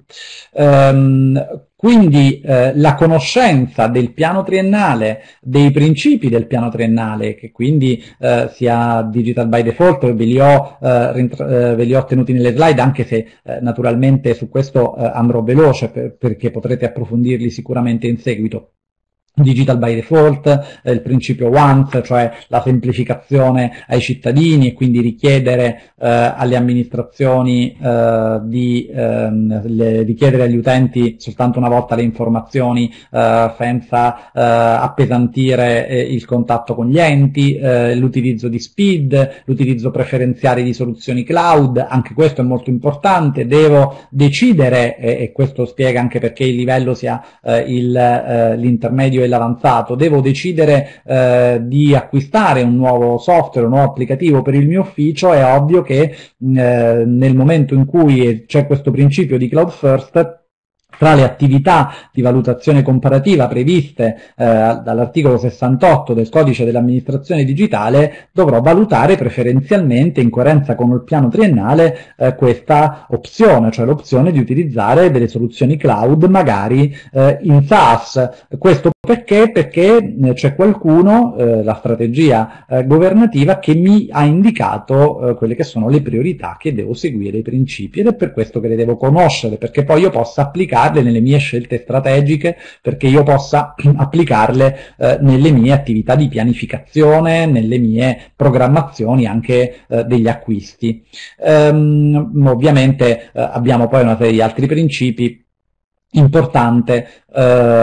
Ehm, quindi eh, la conoscenza del piano triennale, dei principi del piano triennale, che quindi eh, sia Digital by Default, ve li ho, eh, ve li ho tenuti nelle slide, anche se eh, naturalmente su questo eh, andrò veloce per, perché potrete approfondirli sicuramente in seguito. digital by default, eh, il principio once, cioè la semplificazione ai cittadini e quindi richiedere eh, alle amministrazioni eh, di ehm, le, richiedere agli utenti soltanto una volta le informazioni eh, senza eh, appesantire eh, il contatto con gli enti, eh, l'utilizzo di SPID, l'utilizzo preferenziale di soluzioni cloud, anche questo è molto importante. Devo decidere, e, e questo spiega anche perché il livello sia eh, il, eh, l'intermedio e l'avanzato, devo decidere eh, di acquistare un nuovo software, un nuovo applicativo per il mio ufficio. È ovvio che eh, nel momento in cui c'è questo principio di cloud first, tra le attività di valutazione comparativa previste eh, dall'articolo sessantotto del codice dell'amministrazione digitale, dovrò valutare preferenzialmente, in coerenza con il piano triennale, eh, questa opzione, cioè l'opzione di utilizzare delle soluzioni cloud magari eh, in SaaS. Questo perché? Perché c'è qualcuno, eh, la strategia eh, governativa, che mi ha indicato eh, quelle che sono le priorità che devo seguire, i principi, ed è per questo che le devo conoscere, perché poi io possa applicarle nelle mie scelte strategiche, perché io possa applicarle eh, nelle mie attività di pianificazione, nelle mie programmazioni anche eh, degli acquisti. Ehm, ovviamente eh, abbiamo poi una serie di altri principi. Importante, eh,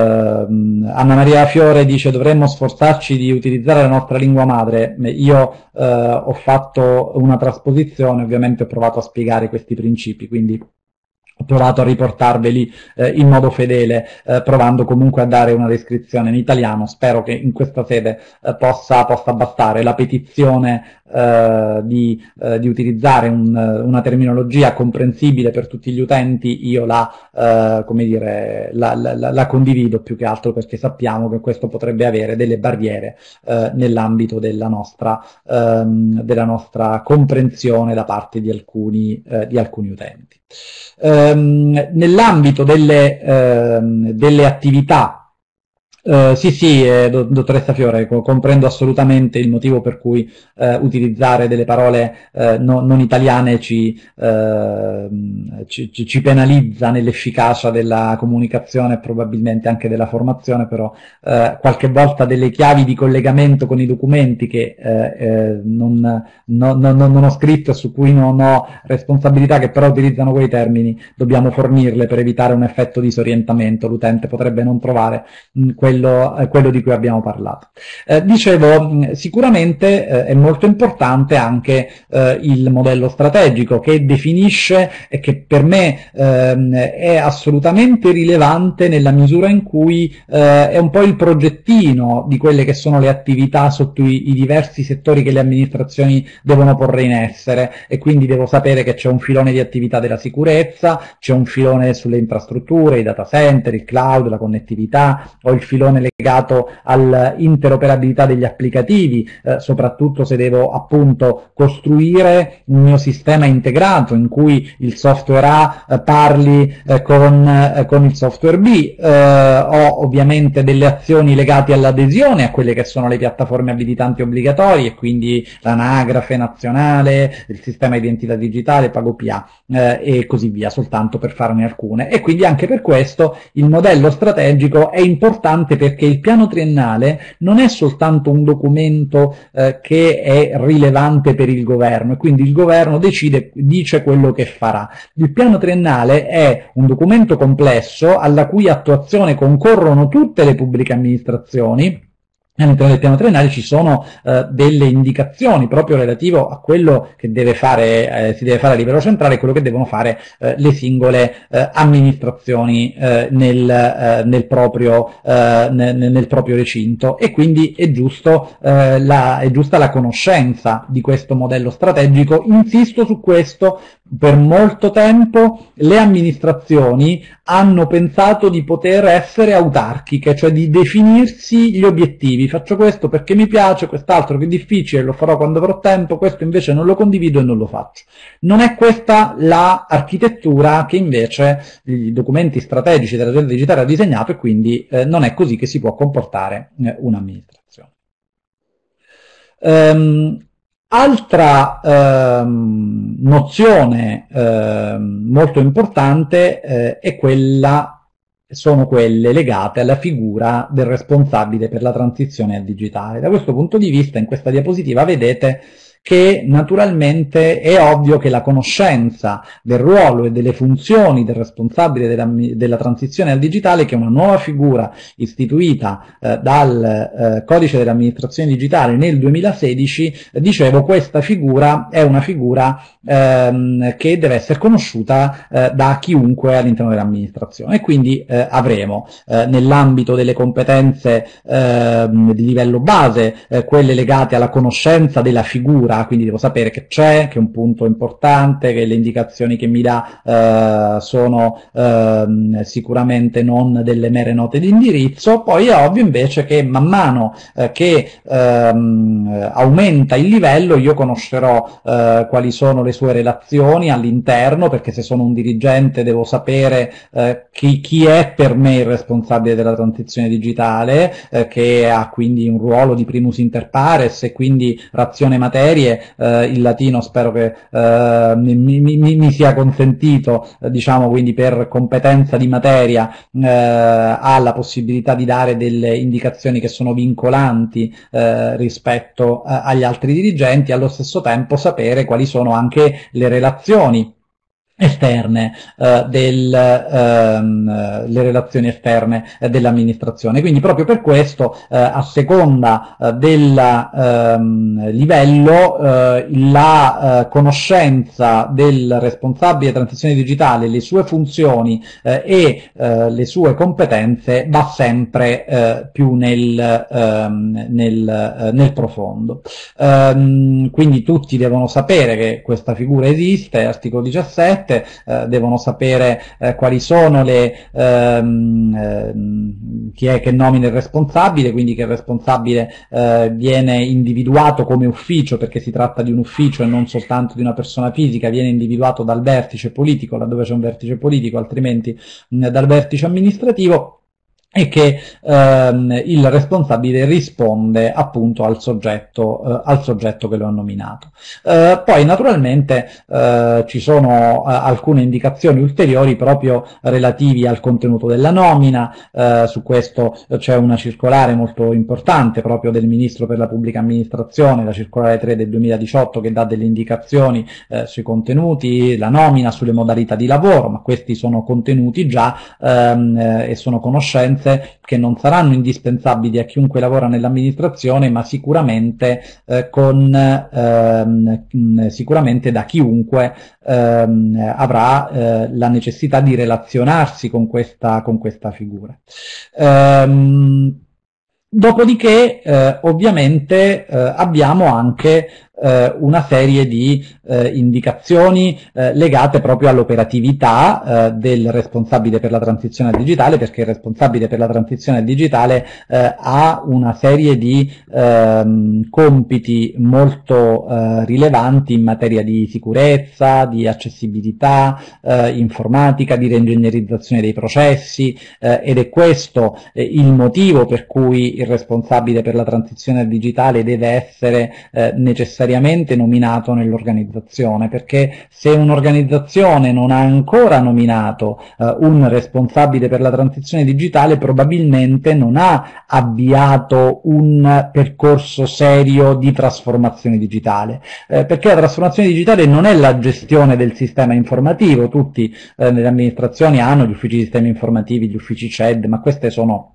Anna Maria Fiore dice: dovremmo sforzarci di utilizzare la nostra lingua madre. Io eh, ho fatto una trasposizione, ovviamente ho provato a spiegare questi principi, quindi ho provato a riportarveli eh, in modo fedele, eh, provando comunque a dare una descrizione in italiano. Spero che in questa sede eh, possa, possa bastare. La petizione eh, di, eh, di utilizzare un, una terminologia comprensibile per tutti gli utenti, io la, eh, come dire, la, la, la condivido, più che altro perché sappiamo che questo potrebbe avere delle barriere eh, nell'ambito della nostra, ehm, della nostra comprensione da parte di alcuni, eh, di alcuni utenti. Um, nell'ambito delle, uh, delle attività, Uh, sì, sì, eh, dottoressa Fiore, comprendo assolutamente il motivo per cui eh, utilizzare delle parole eh, no, non italiane ci, eh, ci, ci penalizza nell'efficacia della comunicazione e probabilmente anche della formazione, però eh, qualche volta delle chiavi di collegamento con i documenti che eh, eh, non, no, no, non ho scritto e su cui non ho responsabilità, che però utilizzano quei termini, dobbiamo fornirle per evitare un effetto disorientamento. L'utente potrebbe non trovare mh, Quello, eh, quello di cui abbiamo parlato. Eh, dicevo, sicuramente eh, è molto importante anche eh, il modello strategico, che definisce e che per me ehm, è assolutamente rilevante nella misura in cui eh, è un po' il progettino di quelle che sono le attività sotto i, i diversi settori che le amministrazioni devono porre in essere, e quindi devo sapere che c'è un filone di attività della sicurezza, c'è un filone sulle infrastrutture, i data center, il cloud, la connettività, o il filone legato all'interoperabilità degli applicativi, eh, soprattutto se devo appunto costruire un mio sistema integrato in cui il software A eh, parli eh, con, eh, con il software B. Eh, ho ovviamente delle azioni legate all'adesione a quelle che sono le piattaforme abilitanti obbligatorie, e quindi l'anagrafe nazionale, il sistema identità digitale, PagoPA eh, e così via, soltanto per farne alcune. E quindi anche per questo il modello strategico è importante, perché il piano triennale non è soltanto un documento eh, che è rilevante per il governo, e quindi il governo decide, dice quello che farà. Il piano triennale è un documento complesso alla cui attuazione concorrono tutte le pubbliche amministrazioni. All'interno del piano triennale ci sono eh, delle indicazioni proprio relativo a quello che deve fare, eh, si deve fare a livello centrale, e quello che devono fare eh, le singole eh, amministrazioni eh, nel, eh, nel, proprio, eh, nel, nel proprio recinto, e quindi è, giusto, eh, la, è giusta la conoscenza di questo modello strategico. Insisto su questo: per molto tempo le amministrazioni hanno pensato di poter essere autarchiche, cioè di definirsi gli obiettivi. Faccio questo perché mi piace, quest'altro che è difficile, lo farò quando avrò tempo, questo invece non lo condivido e non lo faccio. Non è questa l'architettura che invece i documenti strategici dell'agenda digitale ha disegnato, e quindi eh, non è così che si può comportare eh, un'amministrazione. Um, Altra ehm, nozione ehm, molto importante eh, è quella sono quelle legate alla figura del responsabile per la transizione al digitale. Da questo punto di vista, in questa diapositiva vedete che naturalmente è ovvio che la conoscenza del ruolo e delle funzioni del responsabile della, della transizione al digitale, che è una nuova figura istituita eh, dal eh, Codice dell'amministrazione digitale nel duemilasedici, eh, dicevo, questa figura è una figura ehm, che deve essere conosciuta eh, da chiunque all'interno dell'amministrazione, e quindi eh, avremo eh, nell'ambito delle competenze eh, di livello base eh, quelle legate alla conoscenza della figura, quindi devo sapere che c'è, che è un punto importante, che le indicazioni che mi dà eh, sono eh, sicuramente non delle mere note di indirizzo. Poi è ovvio invece che man mano eh, che ehm, aumenta il livello io conoscerò eh, quali sono le sue relazioni all'interno, perché se sono un dirigente devo sapere eh, chi, chi è per me il responsabile della transizione digitale, eh, che ha quindi un ruolo di primus inter pares e quindi razione materia. Eh, il latino spero che eh, mi, mi, mi sia consentito, eh, diciamo, quindi per competenza di materia eh, ha la possibilità di dare delle indicazioni che sono vincolanti eh, rispetto eh, agli altri dirigenti, allo stesso tempo sapere quali sono anche le relazioni esterne eh, del, ehm, le relazioni esterne eh, dell'amministrazione. Quindi proprio per questo eh, a seconda eh, del ehm, livello eh, la eh, conoscenza del responsabile transizione digitale, le sue funzioni eh, e eh, le sue competenze va sempre eh, più nel, ehm, nel, eh, nel profondo. Ehm, quindi tutti devono sapere che questa figura esiste, articolo diciassette. Eh, devono sapere eh, quali sono le ehm, ehm, chi è che nomina il responsabile, quindi che il responsabile eh, viene individuato come ufficio, perché si tratta di un ufficio e non soltanto di una persona fisica, viene individuato dal vertice politico, laddove c'è un vertice politico, altrimenti mh, dal vertice amministrativo, e che ehm, il responsabile risponde appunto al soggetto, eh, al soggetto che lo ha nominato. Eh, poi naturalmente eh, ci sono eh, alcune indicazioni ulteriori proprio relativi al contenuto della nomina. Eh, su questo c'è una circolare molto importante proprio del Ministro per la Pubblica Amministrazione, la circolare tre del duemiladiciotto, che dà delle indicazioni eh, sui contenuti, la nomina, sulle modalità di lavoro, ma questi sono contenuti già ehm, eh, e sono conoscenze che non saranno indispensabili a chiunque lavora nell'amministrazione, ma sicuramente eh, con ehm, sicuramente da chiunque ehm, avrà eh, la necessità di relazionarsi con questa, con questa figura. Ehm, dopodiché eh, ovviamente eh, abbiamo anche eh, una serie di eh, indicazioni eh, legate proprio all'operatività eh, del responsabile per la transizione al digitale, perché il responsabile per la transizione al digitale eh, ha una serie di ehm, compiti molto eh, rilevanti in materia di sicurezza, di accessibilità eh, informatica, di reingegnerizzazione dei processi eh, ed è questo eh, il motivo per cui il responsabile per la transizione al digitale deve essere eh, necessariamente nominato nell'organizzazione, perché se un'organizzazione non ha ancora nominato eh, un responsabile per la transizione digitale, probabilmente non ha avviato un percorso serio di trasformazione digitale, eh, perché la trasformazione digitale non è la gestione del sistema informativo. Tutti eh, nelle amministrazioni hanno gli uffici sistemi informativi, gli uffici C E D, ma queste sono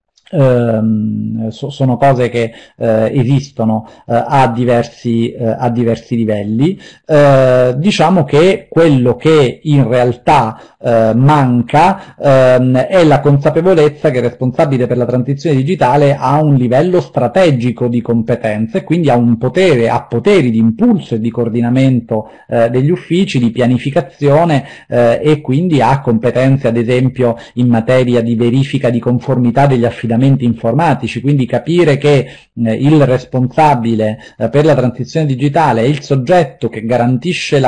Uh, so, sono cose che uh, esistono uh, a, diversi, uh, a diversi livelli. Uh, diciamo che quello che in realtà uh, manca uh, è la consapevolezza che il responsabile per la transizione digitale ha un livello strategico di competenze, quindi ha un potere, ha poteri di impulso e di coordinamento uh, degli uffici, di pianificazione uh, e quindi ha competenze ad esempio in materia di verifica di conformità degli affidamenti informatici. Quindi capire che eh, il responsabile eh, per la transizione digitale è il soggetto che garantisce la conformità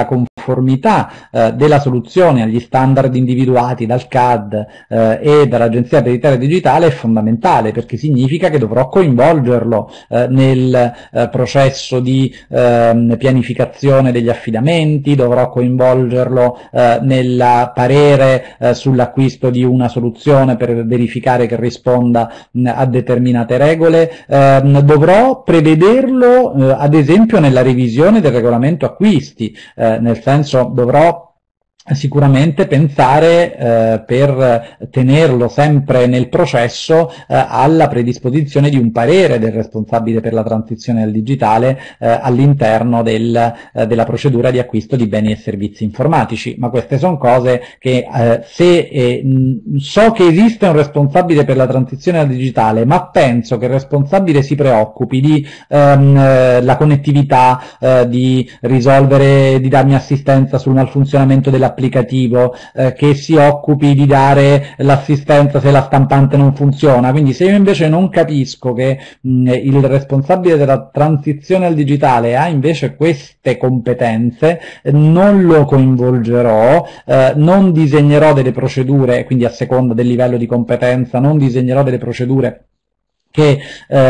conformità eh, della soluzione agli standard individuati dal C A D eh, e dall'Agenzia per l'Italia Digitale è fondamentale, perché significa che dovrò coinvolgerlo eh, nel eh, processo di eh, pianificazione degli affidamenti, dovrò coinvolgerlo eh, nel parere eh, sull'acquisto di una soluzione per verificare che risponda mh, a determinate regole, eh, dovrò prevederlo eh, ad esempio nella revisione del regolamento acquisti, eh, nel senso dovrò sicuramente pensare eh, per tenerlo sempre nel processo eh, alla predisposizione di un parere del responsabile per la transizione al digitale eh, all'interno del, eh, della procedura di acquisto di beni e servizi informatici. Ma queste sono cose che eh, se eh, so che esiste un responsabile per la transizione al digitale, ma penso che il responsabile si preoccupi di ehm, la connettività, eh, di risolvere, di darmi assistenza sul malfunzionamento della applicativo, eh, che si occupi di dare l'assistenza se la stampante non funziona. Quindi se io invece non capisco che mh, il responsabile della transizione al digitale ha invece queste competenze, eh, non lo coinvolgerò, eh, non disegnerò delle procedure, quindi a seconda del livello di competenza non disegnerò delle procedure che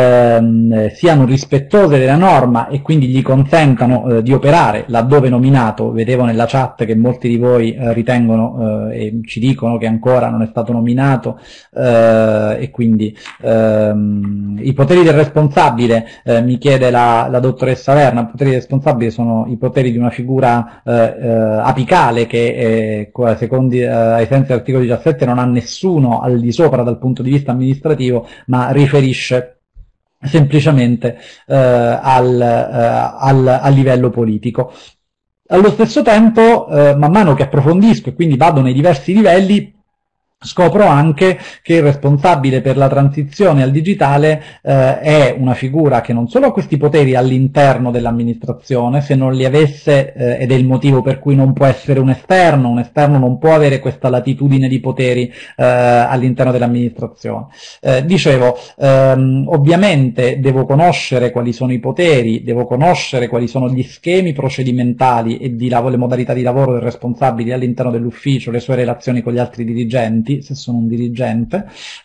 ehm, siano rispettose della norma e quindi gli consentano eh, di operare laddove nominato. Vedevo nella chat che molti di voi eh, ritengono eh, e ci dicono che ancora non è stato nominato, eh, e quindi ehm, i poteri del responsabile, eh, mi chiede la, la dottoressa Verna, i poteri del responsabile sono i poteri di una figura eh, eh, apicale che eh, secondo, eh, ai sensi dell'articolo diciassette non ha nessuno al di sopra dal punto di vista amministrativo, ma riferisce semplicemente eh, al, eh, al, al livello politico. Allo stesso tempo, eh, man mano che approfondisco e quindi vado nei diversi livelli, scopro anche che il responsabile per la transizione al digitale eh, è una figura che non solo ha questi poteri all'interno dell'amministrazione, se non li avesse, eh, ed è il motivo per cui non può essere un esterno, un esterno non può avere questa latitudine di poteri eh, all'interno dell'amministrazione. Eh, dicevo, ehm, ovviamente devo conoscere quali sono i poteri, devo conoscere quali sono gli schemi procedimentali e di le modalità di lavoro del responsabile all'interno dell'ufficio, le sue relazioni con gli altri dirigenti, se sono un dirigente,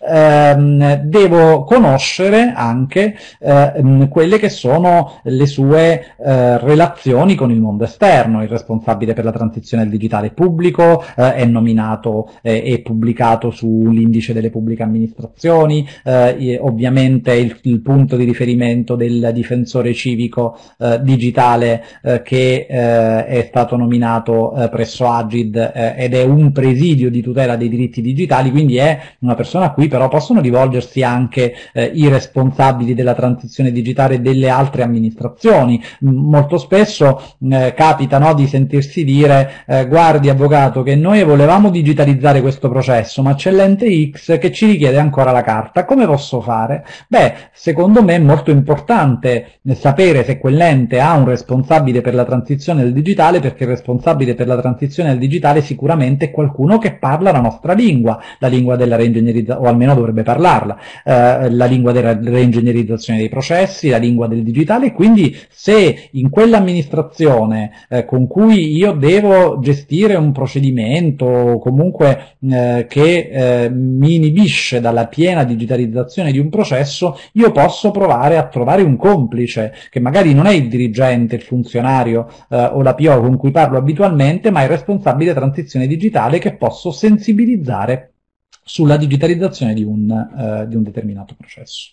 ehm, devo conoscere anche eh, quelle che sono le sue eh, relazioni con il mondo esterno. Il responsabile per la transizione al digitale pubblico eh, è nominato e eh, pubblicato sull'indice delle pubbliche amministrazioni, eh, ovviamente il, il punto di riferimento del difensore civico eh, digitale eh, che eh, è stato nominato eh, presso Agid eh, ed è un presidio di tutela dei diritti digitali, quindi è una persona a cui però possono rivolgersi anche eh, i responsabili della transizione digitale delle altre amministrazioni. M molto spesso eh, capita, no, di sentirsi dire eh, guardi avvocato che noi volevamo digitalizzare questo processo ma c'è l'ente X che ci richiede ancora la carta, come posso fare? Beh, secondo me è molto importante sapere se quell'ente ha un responsabile per la transizione al digitale, perché il responsabile per la transizione al digitale sicuramente è qualcuno che parla la nostra lingua, la lingua della reingegnerizzazione, o almeno dovrebbe parlarla, eh, la lingua della reingegnerizzazione dei processi, la lingua del digitale, e quindi se in quell'amministrazione eh, con cui io devo gestire un procedimento comunque eh, che eh, mi inibisce dalla piena digitalizzazione di un processo, io posso provare a trovare un complice, che magari non è il dirigente, il funzionario eh, o la P O con cui parlo abitualmente, ma il responsabile transizione digitale, che posso sensibilizzare sulla digitalizzazione di un, eh, di un determinato processo.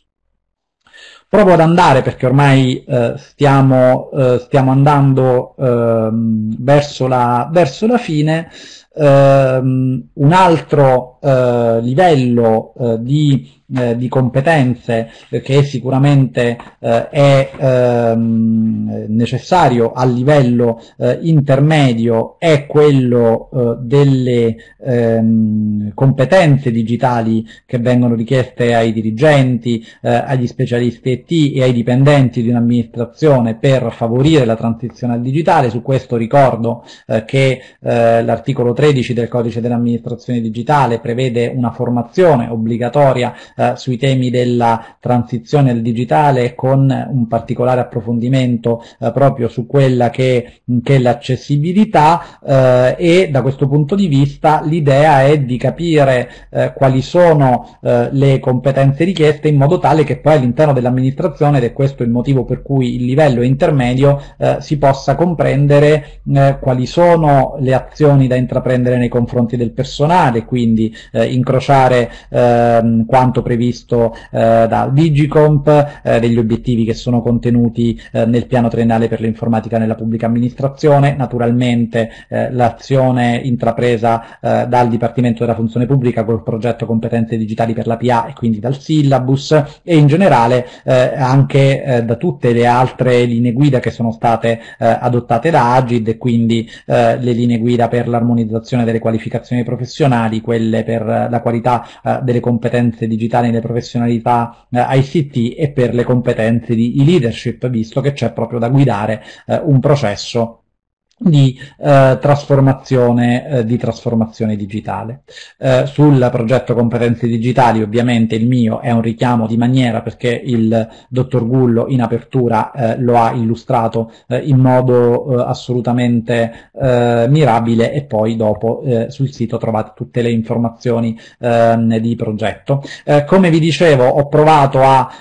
Provo ad andare, perché ormai eh, stiamo, eh, stiamo andando eh, verso, la, verso la fine. Um, un altro uh, livello uh, di, uh, di competenze uh, che sicuramente uh, è uh, necessario a livello uh, intermedio è quello uh, delle um, competenze digitali che vengono richieste ai dirigenti, uh, agli specialisti I T e ai dipendenti di un'amministrazione per favorire la transizione al digitale. Su questo ricordo uh, che uh, l'articolo tredici del codice dell'amministrazione digitale prevede una formazione obbligatoria eh, sui temi della transizione al digitale, con un particolare approfondimento eh, proprio su quella che, che è l'accessibilità, eh, e da questo punto di vista l'idea è di capire eh, quali sono eh, le competenze richieste, in modo tale che poi all'interno dell'amministrazione, ed è questo il motivo per cui il livello è intermedio, eh, si possa comprendere eh, quali sono le azioni da intraprendere nei confronti del personale, quindi eh, incrociare eh, quanto previsto eh, dal Digicomp, eh, degli obiettivi che sono contenuti eh, nel piano triennale per l'informatica nella pubblica amministrazione, naturalmente eh, l'azione intrapresa eh, dal Dipartimento della Funzione Pubblica col progetto Competenze Digitali per la P A e quindi dal syllabus, e in generale eh, anche eh, da tutte le altre linee guida che sono state eh, adottate da Agid, e quindi eh, le linee guida per l'armonizzazione delle qualificazioni professionali, quelle per la qualità eh, delle competenze digitali nelle professionalità eh, I C T, e per le competenze di e-leadership, visto che c'è proprio da guidare eh, un processo di eh, trasformazione eh, di trasformazione digitale. Eh, sul progetto Competenze Digitali, ovviamente il mio è un richiamo di maniera, perché il dottor Gullo in apertura eh, lo ha illustrato eh, in modo eh, assolutamente eh, mirabile, e poi dopo eh, sul sito trovate tutte le informazioni eh, di progetto. Eh, come vi dicevo, ho provato a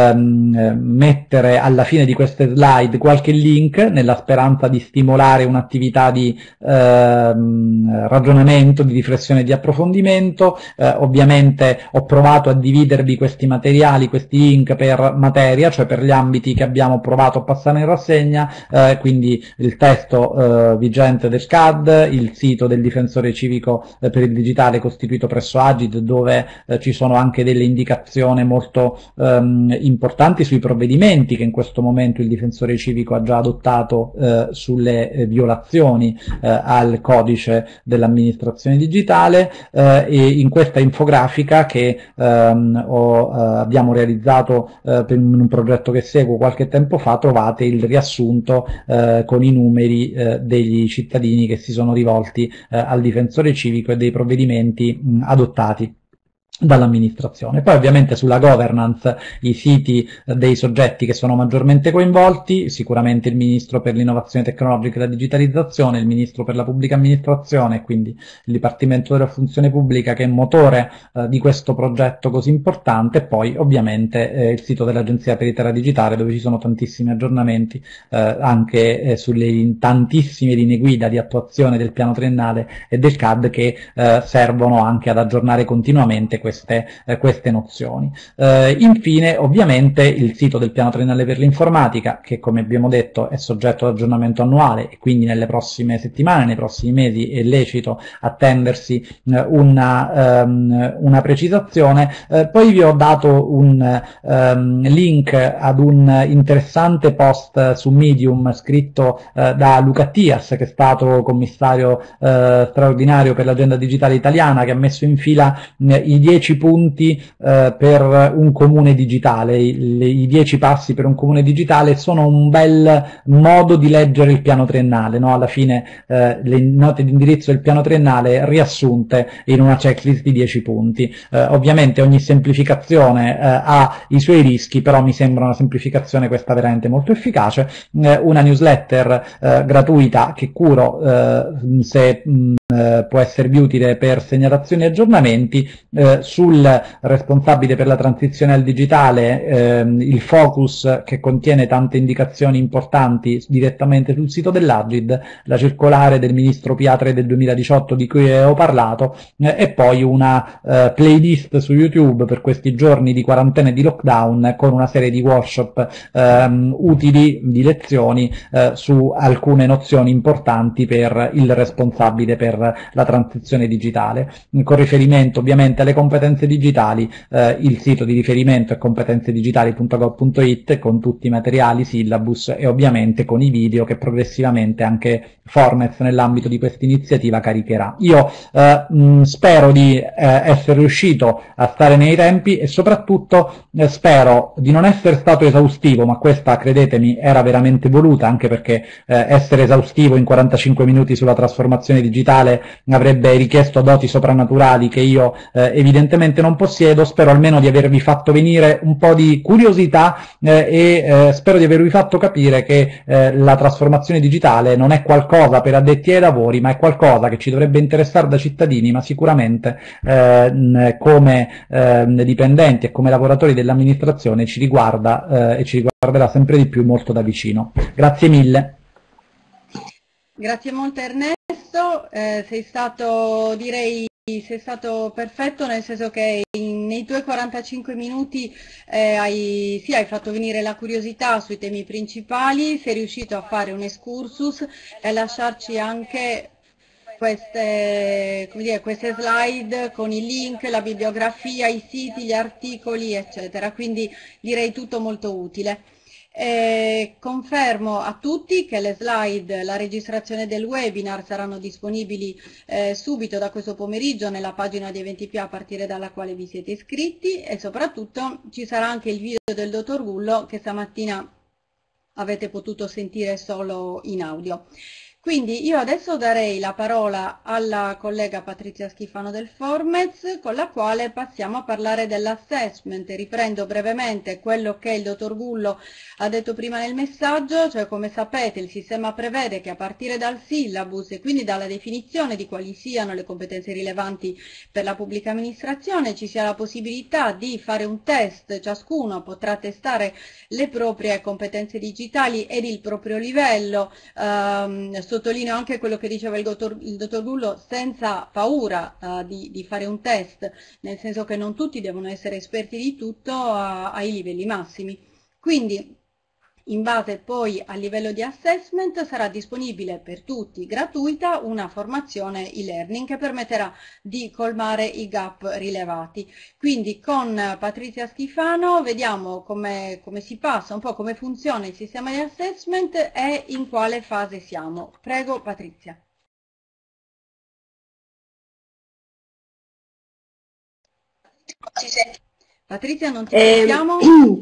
ehm, mettere alla fine di queste slide qualche link, nella speranza di stimolare un'attività di eh, ragionamento, di riflessione, di approfondimento. Eh, ovviamente ho provato a dividervi questi materiali, questi link per materia, cioè per gli ambiti che abbiamo provato a passare in rassegna, eh, quindi il testo eh, vigente del C A D, il sito del difensore civico eh, per il digitale costituito presso Agid, dove eh, ci sono anche delle indicazioni molto ehm, importanti sui provvedimenti che in questo momento il difensore civico ha già adottato eh, sulle eh, violazioni eh, al codice dell'amministrazione digitale, eh, e in questa infografica che ehm, ho, eh, abbiamo realizzato eh, per un progetto che seguo qualche tempo fa, trovate il riassunto eh, con i numeri eh, degli cittadini che si sono rivolti eh, al difensore civico e dei provvedimenti mh, adottati dall'amministrazione. Poi ovviamente sulla governance i siti dei soggetti che sono maggiormente coinvolti, sicuramente il Ministro per l'innovazione tecnologica e la digitalizzazione, il Ministro per la pubblica amministrazione, quindi il Dipartimento della Funzione Pubblica, che è motore eh, di questo progetto così importante, e poi ovviamente eh, il sito dell'Agenzia per l'Italia Digitale, dove ci sono tantissimi aggiornamenti eh, anche eh, sulle tantissime linee guida di attuazione del piano triennale e del C A D, che eh, servono anche ad aggiornare continuamente Queste, eh, queste nozioni. Eh, infine, ovviamente, il sito del piano triennale per l'informatica, che come abbiamo detto è soggetto ad aggiornamento annuale, e quindi nelle prossime settimane, nei prossimi mesi è lecito attendersi eh, una, um, una precisazione. Eh, poi vi ho dato un um, link ad un interessante post su Medium scritto eh, da Luca Tias, che è stato commissario eh, straordinario per l'agenda digitale italiana, che ha messo in fila eh, i dieci punti eh, per un comune digitale. I, i dieci passi per un comune digitale sono un bel modo di leggere il piano triennale, no? Alla fine eh, le note di indirizzo del piano triennale riassunte in una checklist di dieci punti. Eh, ovviamente ogni semplificazione eh, ha i suoi rischi, però mi sembra una semplificazione questa veramente molto efficace. Eh, una newsletter eh, gratuita che curo eh, se mh, eh, può esservi utile per segnalazioni e aggiornamenti. Eh, sul responsabile per la transizione al digitale, ehm, il focus che contiene tante indicazioni importanti direttamente sul sito dell'Agid, la circolare del ministro P A tre del duemiladiciotto di cui ho parlato, eh, e poi una eh, playlist su YouTube per questi giorni di quarantena e di lockdown, con una serie di workshop ehm, utili, di lezioni eh, su alcune nozioni importanti per il responsabile per la transizione digitale, con riferimento ovviamente alle competenze digitali. Eh, il sito di riferimento è competenze digitali punto gov punto it, con tutti i materiali, syllabus, e ovviamente con i video che progressivamente anche Formez nell'ambito di questa iniziativa caricherà. Io eh, mh, spero di eh, essere riuscito a stare nei tempi, e soprattutto eh, spero di non essere stato esaustivo, ma questa, credetemi, era veramente voluta, anche perché eh, essere esaustivo in quarantacinque minuti sulla trasformazione digitale digitale avrebbe richiesto doti soprannaturali che io eh, evidentemente non possiedo. Spero almeno di avervi fatto venire un po' di curiosità eh, e eh, spero di avervi fatto capire che eh, la trasformazione digitale non è qualcosa per addetti ai lavori, ma è qualcosa che ci dovrebbe interessare da cittadini, ma sicuramente eh, come eh, dipendenti e come lavoratori dell'amministrazione ci riguarda eh, e ci riguarderà sempre di più molto da vicino. Grazie mille. Grazie molto Ernesto, eh, sei stato, direi, sei stato perfetto, nel senso che in, nei tuoi quarantacinque minuti eh, hai, sì, hai fatto venire la curiosità sui temi principali, sei riuscito a fare un excursus e a lasciarci anche queste, come dire, queste slide con i link, la bibliografia, i siti, gli articoli, eccetera, quindi direi tutto molto utile. Eh, confermo a tutti che le slide, la registrazione del webinar saranno disponibili eh, subito da questo pomeriggio nella pagina di Eventi P A a partire dalla quale vi siete iscritti, e soprattutto ci sarà anche il video del dottor Gullo che stamattina avete potuto sentire solo in audio. Quindi io adesso darei la parola alla collega Patrizia Schifano del Formez, con la quale passiamo a parlare dell'assessment. Riprendo brevemente quello che il dottor Gullo ha detto prima nel messaggio, cioè come sapete il sistema prevede che a partire dal syllabus e quindi dalla definizione di quali siano le competenze rilevanti per la pubblica amministrazione ci sia la possibilità di fare un test, ciascuno potrà testare le proprie competenze digitali ed il proprio livello. ehm, Sottolineo anche quello che diceva il dottor, il dottor Gullo, senza paura uh, di, di fare un test, nel senso che non tutti devono essere esperti di tutto a, ai livelli massimi. Quindi, in base poi al livello di assessment, sarà disponibile per tutti, gratuita, una formazione e-learning che permetterà di colmare i gap rilevati. Quindi con Patrizia Schifano vediamo come, come si passa, un po' come funziona il sistema di assessment e in quale fase siamo. Prego Patrizia. Patrizia, non ti eh, sentiamo?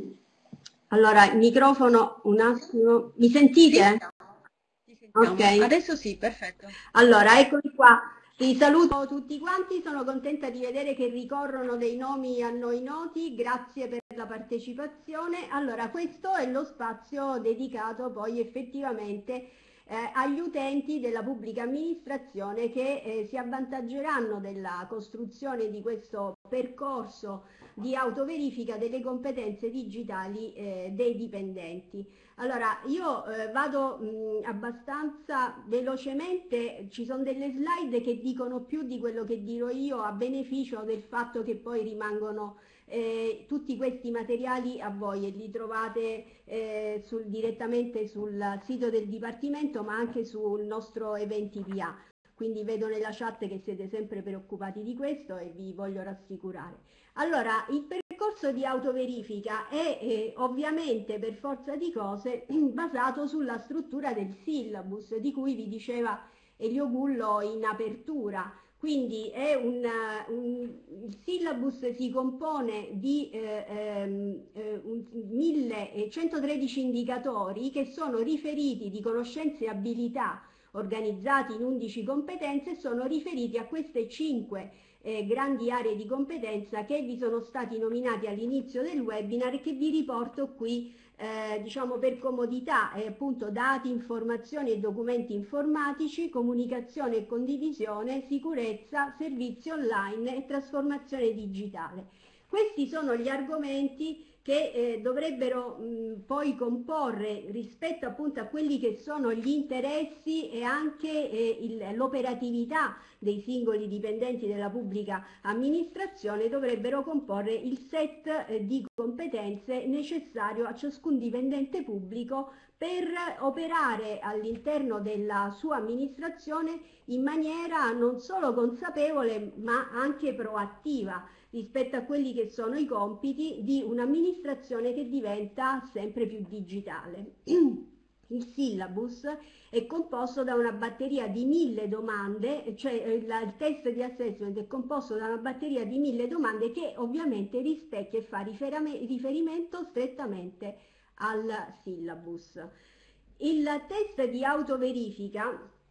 Allora, il microfono un attimo. Mi sentite? Sì, ti sentiamo. Ok. Adesso sì, perfetto. Allora, eccomi qua. Vi saluto tutti quanti, sono contenta di vedere che ricorrono dei nomi a noi noti, grazie per la partecipazione. Allora, questo è lo spazio dedicato poi effettivamente eh, agli utenti della pubblica amministrazione che eh, si avvantaggeranno della costruzione di questo percorso di autoverifica delle competenze digitali eh, dei dipendenti. Allora, io eh, vado mh, abbastanza velocemente, ci sono delle slide che dicono più di quello che dirò io a beneficio del fatto che poi rimangono eh, tutti questi materiali a voi e li trovate eh, sul, direttamente sul sito del Dipartimento ma anche sul nostro Eventi P A. Quindi vedo nella chat che siete sempre preoccupati di questo e vi voglio rassicurare. Allora, il percorso di autoverifica è eh, ovviamente per forza di cose basato sulla struttura del syllabus di cui vi diceva Elio Gullo in apertura. Quindi è un, un, il syllabus si compone di eh, eh, millecentotredici indicatori che sono riferiti di conoscenze e abilità organizzati in undici competenze e sono riferiti a queste cinque eh, grandi aree di competenza che vi sono stati nominati all'inizio del webinar e che vi riporto qui eh, diciamo per comodità, eh, appunto dati, informazioni e documenti informatici, comunicazione e condivisione, sicurezza, servizi online e trasformazione digitale. Questi sono gli argomenti che eh, dovrebbero mh, poi comporre rispetto appunto a quelli che sono gli interessi e anche eh, l'operatività dei singoli dipendenti della pubblica amministrazione, dovrebbero comporre il set eh, di competenze necessario a ciascun dipendente pubblico per operare all'interno della sua amministrazione in maniera non solo consapevole ma anche proattiva rispetto a quelli che sono i compiti di un'amministrazione che diventa sempre più digitale. Il syllabus è composto da una batteria di mille domande, cioè il test di assessment è composto da una batteria di mille domande che ovviamente rispecchia e fa riferimento strettamente al syllabus. Il test di autoverifica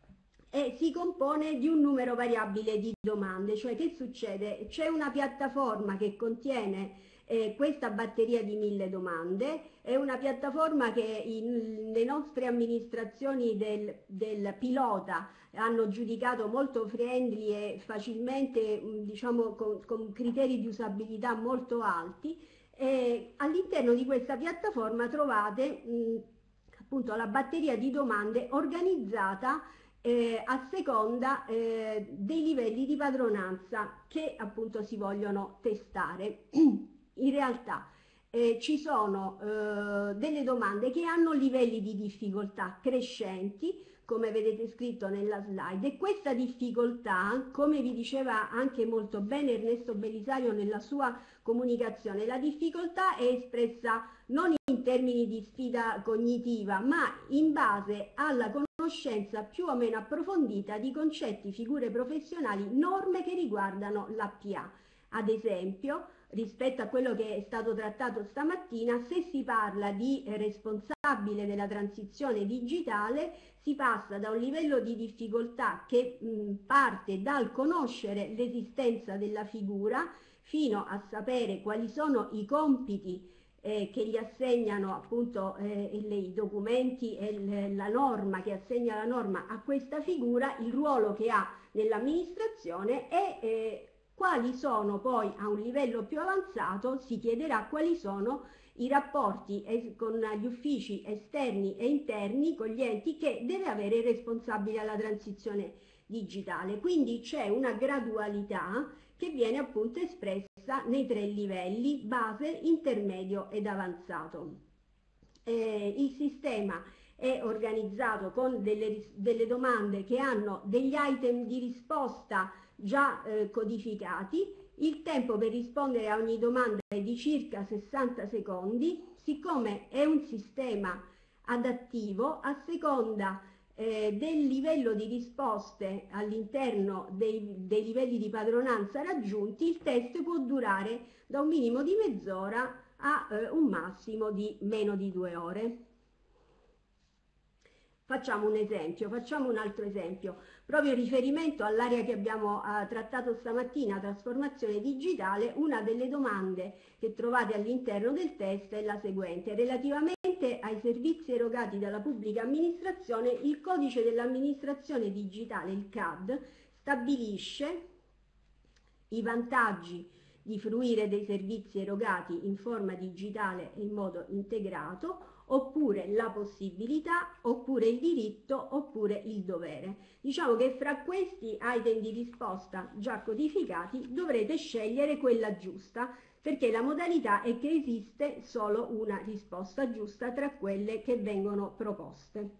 e si compone di un numero variabile di domande. Cioè, che succede? C'è una piattaforma che contiene eh, questa batteria di mille domande, è una piattaforma che in, le nostre amministrazioni del, del pilota hanno giudicato molto friendly e facilmente, diciamo, con, con criteri di usabilità molto alti. E all'interno di questa piattaforma trovate mh, appunto la batteria di domande organizzata eh, a seconda eh, dei livelli di padronanza che appunto si vogliono testare. In realtà eh, ci sono eh, delle domande che hanno livelli di difficoltà crescenti, come vedete scritto nella slide, e questa difficoltà, come vi diceva anche molto bene Ernesto Belisario nella sua comunicazione, la difficoltà è espressa non in termini di sfida cognitiva, ma in base alla conoscenza più o meno approfondita di concetti, figure professionali, norme che riguardano l'A P A. Ad esempio, rispetto a quello che è stato trattato stamattina, se si parla di responsabile della transizione digitale, si passa da un livello di difficoltà che mh, parte dal conoscere l'esistenza della figura fino a sapere quali sono i compiti eh, che gli assegnano appunto eh, le, i documenti e le, la norma che assegna la norma a questa figura, il ruolo che ha nell'amministrazione e eh, quali sono poi a un livello più avanzato, si chiederà quali sono i rapporti con gli uffici esterni e interni, con gli enti che deve avere il responsabile alla transizione digitale. Quindi c'è una gradualità che viene appunto espressa nei tre livelli: base, intermedio ed avanzato. Eh, il sistema è organizzato con delle, delle domande che hanno degli item di risposta già eh, codificati. Il tempo per rispondere a ogni domanda è di circa sessanta secondi. Siccome è un sistema adattivo, a seconda eh, del livello di risposte all'interno dei, dei livelli di padronanza raggiunti, il test può durare da un minimo di mezz'ora a eh, un massimo di meno di due ore. Facciamo un esempio, facciamo un altro esempio, proprio in riferimento all'area che abbiamo eh, trattato stamattina, trasformazione digitale. Una delle domande che trovate all'interno del test è la seguente: relativamente ai servizi erogati dalla pubblica amministrazione, il codice dell'amministrazione digitale, il C A D, stabilisce i vantaggi di fruire dei servizi erogati in forma digitale e in modo integrato, oppure la possibilità, oppure il diritto, oppure il dovere. Diciamo che fra questi item di risposta già codificati dovrete scegliere quella giusta, perché la modalità è che esiste solo una risposta giusta tra quelle che vengono proposte.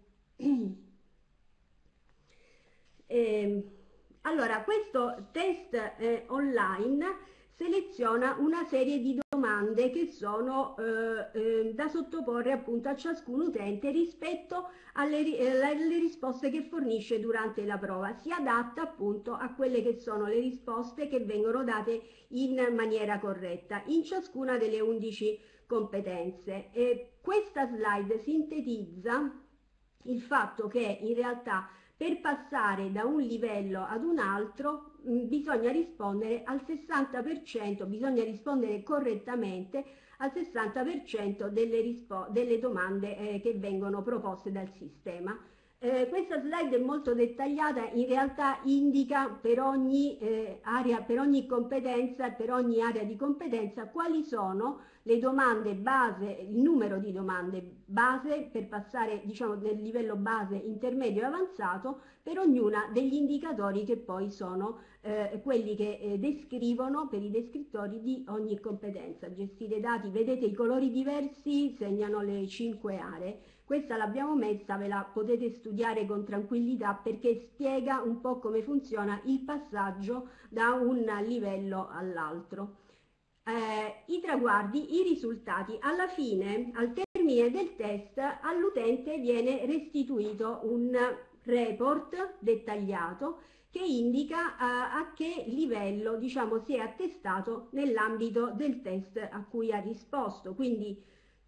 E, allora, questo test eh, online seleziona una serie di domande che sono eh, eh, da sottoporre appunto a ciascun utente rispetto alle, eh, alle risposte che fornisce durante la prova. Si adatta appunto a quelle che sono le risposte che vengono date in maniera corretta in ciascuna delle undici competenze. E questa slide sintetizza il fatto che in realtà per passare da un livello ad un altro mh, bisogna rispondere al sessanta per cento, bisogna rispondere correttamente al sessanta per cento delle, delle domande eh, che vengono proposte dal sistema. Eh, questa slide è molto dettagliata, in realtà indica per ogni, eh, area, per ogni competenza e per ogni area di competenza quali sono le domande base, il numero di domande base per passare, diciamo, nel livello base, intermedio e avanzato per ognuna degli indicatori che poi sono eh, quelli che eh, descrivono per i descrittori di ogni competenza. Gestire dati, vedete i colori diversi segnano le cinque aree. Questa l'abbiamo messa, ve la potete studiare con tranquillità perché spiega un po' come funziona il passaggio da un livello all'altro. Eh, I traguardi, i risultati. Alla fine, al termine del test, all'utente viene restituito un report dettagliato che indica uh, a che livello, diciamo, si è attestato nell'ambito del test a cui ha risposto. Quindi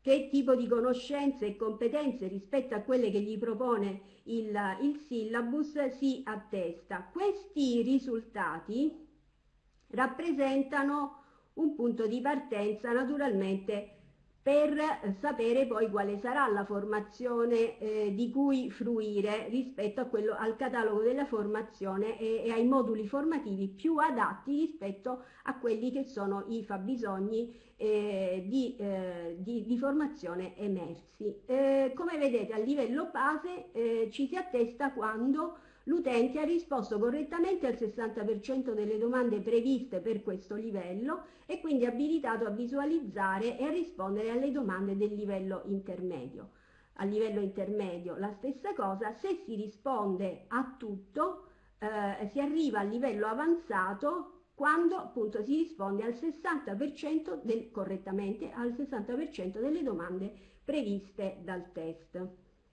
che tipo di conoscenze e competenze rispetto a quelle che gli propone il, il syllabus si attesta. Questi risultati rappresentano un punto di partenza naturalmente per sapere poi quale sarà la formazione eh, di cui fruire rispetto a quello, al catalogo della formazione e, e ai moduli formativi più adatti rispetto a quelli che sono i fabbisogni eh, di, eh, di, di formazione emersi. Eh, come vedete, a livello base eh, ci si attesta quando l'utente ha risposto correttamente al sessanta per cento delle domande previste per questo livello e quindi è abilitato a visualizzare e a rispondere alle domande del livello intermedio. A livello intermedio la stessa cosa, se si risponde a tutto eh, si arriva al livello avanzato quando appunto si risponde al sessanta per cento del, correttamente al sessanta per cento delle domande previste dal test.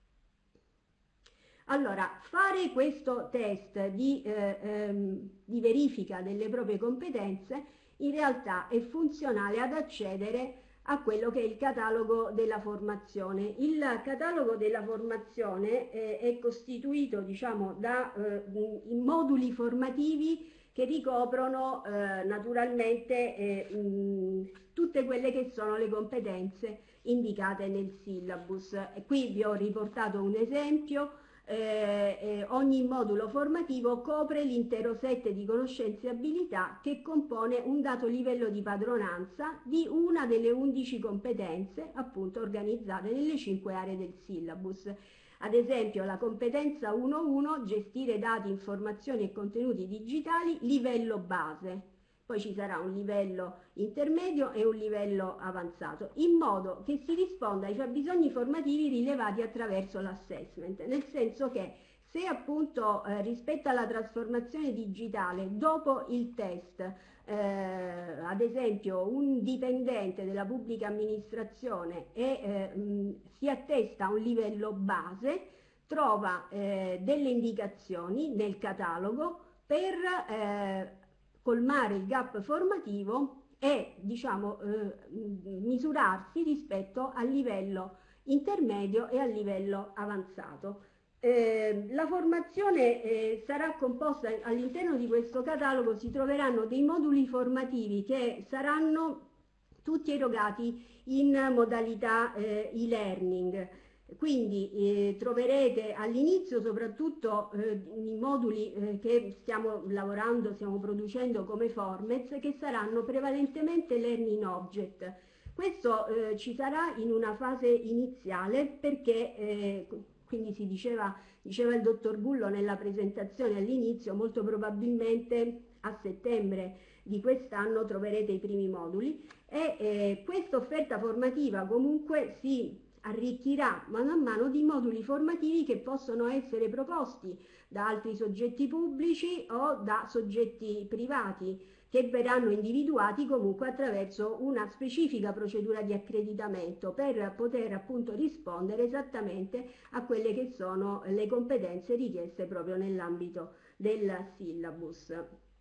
Allora, fare questo test di, eh, ehm, di verifica delle proprie competenze in realtà è funzionale ad accedere a quello che è il catalogo della formazione. Il catalogo della formazione eh, è costituito, diciamo, da eh, moduli formativi che ricoprono eh, naturalmente eh, mh, tutte quelle che sono le competenze indicate nel syllabus. E qui vi ho riportato un esempio. Eh, eh, ogni modulo formativo copre l'intero set di conoscenze e abilità che compone un dato livello di padronanza di una delle undici competenze appunto organizzate nelle cinque aree del syllabus. Ad esempio la competenza uno punto uno, gestire dati, informazioni e contenuti digitali, livello base. Poi ci sarà un livello intermedio e un livello avanzato, in modo che si risponda ai fabbisogni formativi rilevati attraverso l'assessment, nel senso che se appunto eh, rispetto alla trasformazione digitale, dopo il test, eh, ad esempio un dipendente della pubblica amministrazione e, eh, mh, si attesta a un livello base, trova eh, delle indicazioni nel catalogo per eh, colmare il gap formativo e diciamo eh, misurarsi rispetto al livello intermedio e al livello avanzato. Eh, la formazione eh, sarà composta all'interno di questo catalogo, si troveranno dei moduli formativi che saranno tutti erogati in modalità eh, e-learning. Quindi eh, troverete all'inizio soprattutto eh, i moduli eh, che stiamo lavorando, stiamo producendo come Formez, che saranno prevalentemente Learning Object. Questo eh, ci sarà in una fase iniziale perché, eh, quindi si diceva, diceva il dottor Bullo nella presentazione all'inizio, molto probabilmente a settembre di quest'anno troverete i primi moduli e eh, questa offerta formativa comunque si arricchirà mano a mano di moduli formativi che possono essere proposti da altri soggetti pubblici o da soggetti privati che verranno individuati comunque attraverso una specifica procedura di accreditamento per poter appunto rispondere esattamente a quelle che sono le competenze richieste proprio nell'ambito del syllabus.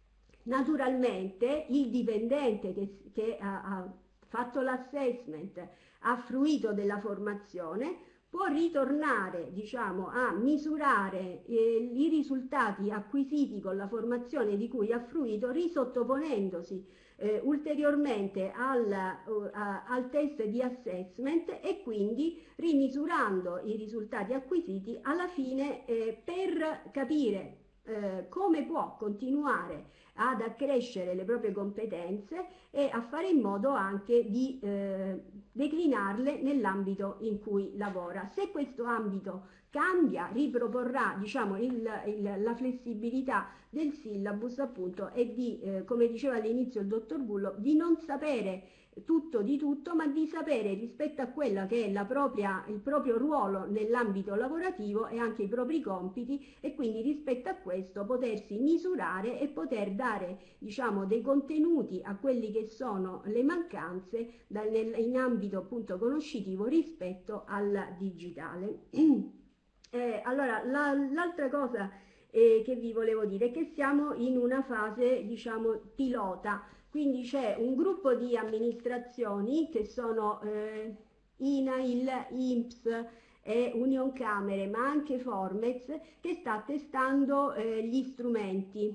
Naturalmente il dipendente che, che ha, ha fatto l'assessment, ha fruito della formazione, può ritornare, diciamo, a misurare eh, i risultati acquisiti con la formazione di cui ha fruito, risottoponendosi eh, ulteriormente al, uh, al test di assessment e quindi rimisurando i risultati acquisiti alla fine eh, per capire eh, come può continuare ad accrescere le proprie competenze e a fare in modo anche di eh, declinarle nell'ambito in cui lavora. Se questo ambito cambia, riproporrà diciamo, il, il, la flessibilità del syllabus appunto e di, eh, come diceva all'inizio il dottor Bullo, di non sapere tutto di tutto, ma di sapere rispetto a quella che è la propria, il proprio ruolo nell'ambito lavorativo e anche i propri compiti e quindi rispetto a questo potersi misurare e poter dare diciamo, dei contenuti a quelli che sono le mancanze da, nel, in ambito appunto conoscitivo rispetto al digitale. Eh, allora, la, l'altra cosa eh, che vi volevo dire è che siamo in una fase diciamo pilota. Quindi c'è un gruppo di amministrazioni che sono eh, INAIL, I N P S e Unioncamere, ma anche Formez, che sta testando eh, gli strumenti.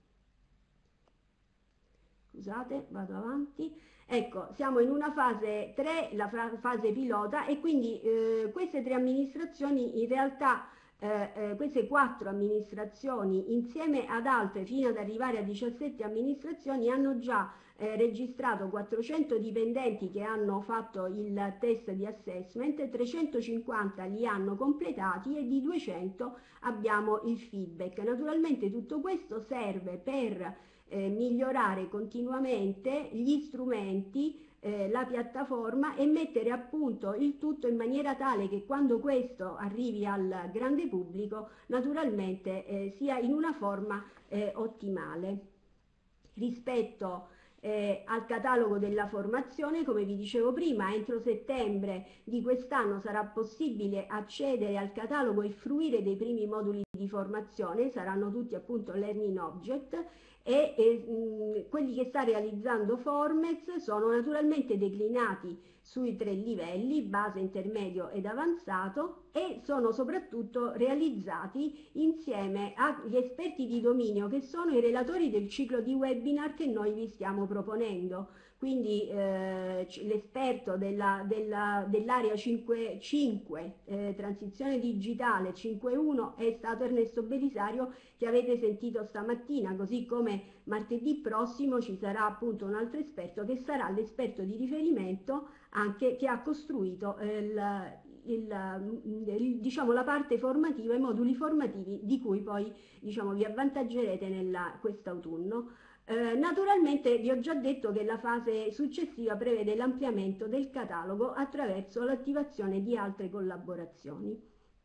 Scusate, vado avanti. Ecco, siamo in una fase tre, la fase pilota, e quindi eh, queste tre amministrazioni in realtà Eh, eh, queste quattro amministrazioni insieme ad altre fino ad arrivare a diciassette amministrazioni hanno già eh, registrato quattrocento dipendenti che hanno fatto il test di assessment, trecentocinquanta li hanno completati e di duecento abbiamo il feedback. Naturalmente tutto questo serve per eh, migliorare continuamente gli strumenti, Eh, la piattaforma, e mettere a punto il tutto in maniera tale che quando questo arrivi al grande pubblico naturalmente eh, sia in una forma eh, ottimale. Rispetto eh, al catalogo della formazione, come vi dicevo prima, entro settembre di quest'anno sarà possibile accedere al catalogo e fruire dei primi moduli di formazione, saranno tutti appunto learning object, e eh, mh, quelli che sta realizzando Formez sono naturalmente declinati sui tre livelli, base, intermedio ed avanzato, e sono soprattutto realizzati insieme agli esperti di dominio che sono i relatori del ciclo di webinar che noi vi stiamo proponendo. Quindi eh, l'esperto dell'area della, dell'area cinque, cinque eh, transizione digitale cinque punto uno è stato Ernesto Belisario, che avete sentito stamattina, così come martedì prossimo ci sarà appunto un altro esperto che sarà l'esperto di riferimento anche che ha costruito eh, il, il, il, diciamo, la parte formativa, i moduli formativi di cui poi diciamo, vi avvantaggerete nella, quest'autunno. Eh, naturalmente vi ho già detto che la fase successiva prevede l'ampliamento del catalogo attraverso l'attivazione di altre collaborazioni.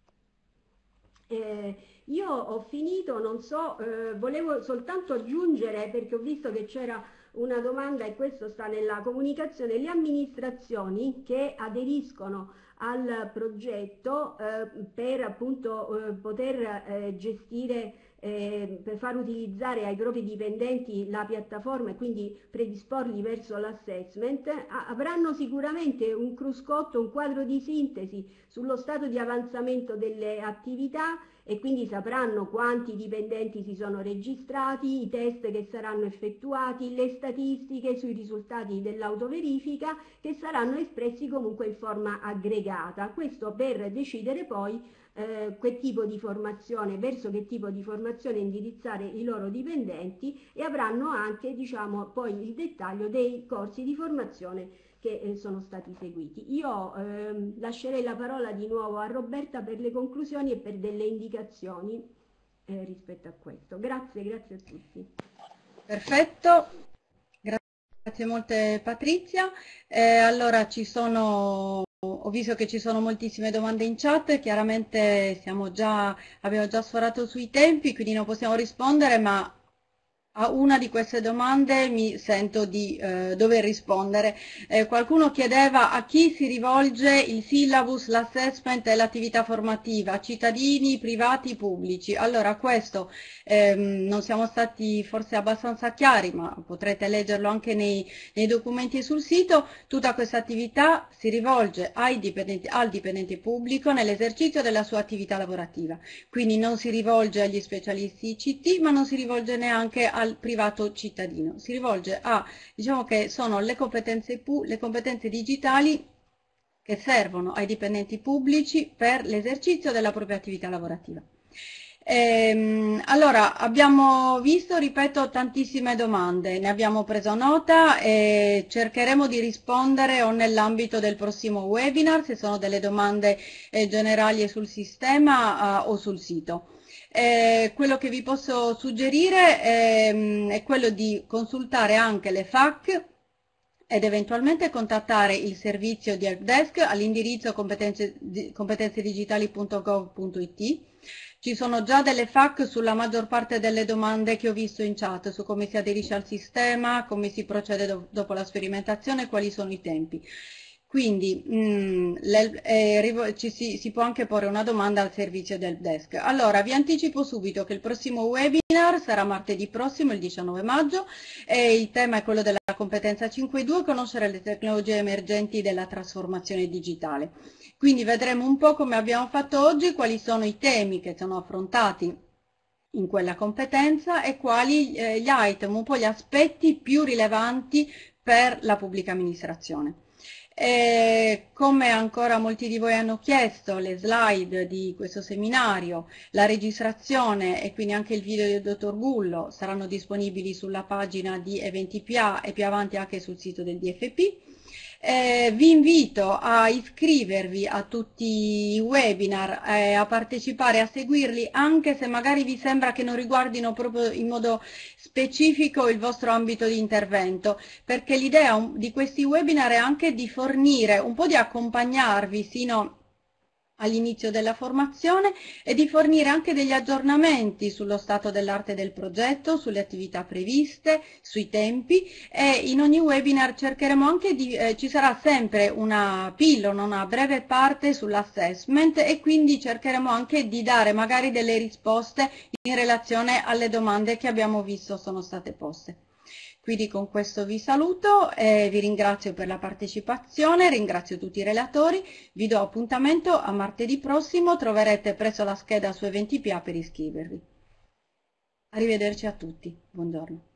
Eh, io ho finito, non so, eh, volevo soltanto aggiungere, perché ho visto che c'era una domanda e questo sta nella comunicazione, le amministrazioni che aderiscono al progetto eh, per appunto eh, poter eh, gestire Eh, per far utilizzare ai propri dipendenti la piattaforma e quindi predisporli verso l'assessment, avranno sicuramente un cruscotto, un quadro di sintesi sullo stato di avanzamento delle attività, e quindi sapranno quanti dipendenti si sono registrati, i test che saranno effettuati, le statistiche sui risultati dell'autoverifica che saranno espressi comunque in forma aggregata. Questo per decidere poi Eh, che tipo di formazione, verso che tipo di formazione indirizzare i loro dipendenti, e avranno anche diciamo poi il dettaglio dei corsi di formazione che eh, sono stati seguiti. Io eh, lascerei la parola di nuovo a Roberta per le conclusioni e per delle indicazioni eh, rispetto a questo. Grazie, grazie a tutti. Perfetto. Grazie molte Patrizia. Eh, allora ci sono, ho visto che ci sono moltissime domande in chat, chiaramente siamo già, abbiamo già sforato sui tempi, quindi non possiamo rispondere, ma a una di queste domande mi sento di eh, dover rispondere. Eh, qualcuno chiedeva a chi si rivolge il syllabus, l'assessment e l'attività formativa, cittadini, privati, pubblici. Allora questo ehm, non siamo stati forse abbastanza chiari, ma potrete leggerlo anche nei, nei documenti sul sito. Tutta questa attività si rivolge ai dipendenti, al dipendente pubblico nell'esercizio della sua attività lavorativa, quindi non si rivolge agli specialisti I C T, ma non si rivolge neanche al privato cittadino, si rivolge a, diciamo che sono le competenze, le competenze digitali che servono ai dipendenti pubblici per l'esercizio della propria attività lavorativa. Ehm, allora, abbiamo visto, ripeto, tantissime domande, ne abbiamo preso nota e cercheremo di rispondere o nell'ambito del prossimo webinar, se sono delle domande eh, generali sul sistema eh, o sul sito. Eh, quello che vi posso suggerire è, è quello di consultare anche le F A Q ed eventualmente contattare il servizio di helpdesk all'indirizzo competenzedigitali punto gov punto it. Ci sono già delle F A Q sulla maggior parte delle domande che ho visto in chat, su come si aderisce al sistema, come si procede do- dopo la sperimentazione, quali sono i tempi. Quindi mh, le, eh, ci si, si può anche porre una domanda al servizio del desk. Allora, vi anticipo subito che il prossimo webinar sarà martedì prossimo, il diciannove maggio, e il tema è quello della competenza cinque punto due, conoscere le tecnologie emergenti della trasformazione digitale. Quindi vedremo un po' come abbiamo fatto oggi, quali sono i temi che sono affrontati in quella competenza e quali eh, gli item, un po' gli aspetti più rilevanti per la pubblica amministrazione. E come ancora molti di voi hanno chiesto, le slide di questo seminario, la registrazione e quindi anche il video del dottor Gullo saranno disponibili sulla pagina di Eventi P A e più avanti anche sul sito del D F P. Eh, vi invito a iscrivervi a tutti i webinar, eh, a partecipare, a seguirli, anche se magari vi sembra che non riguardino proprio in modo specifico il vostro ambito di intervento, perché l'idea di questi webinar è anche di fornire, un po' di accompagnarvi sino all'inizio della formazione e di fornire anche degli aggiornamenti sullo stato dell'arte del progetto, sulle attività previste, sui tempi, e in ogni webinar cercheremo anche di, eh, ci sarà sempre una pillola, una breve parte sull'assessment e quindi cercheremo anche di dare magari delle risposte in relazione alle domande che abbiamo visto sono state poste. Quindi con questo vi saluto e vi ringrazio per la partecipazione, ringrazio tutti i relatori, vi do appuntamento a martedì prossimo, troverete presso la scheda su Eventi P A per iscrivervi. Arrivederci a tutti, buongiorno.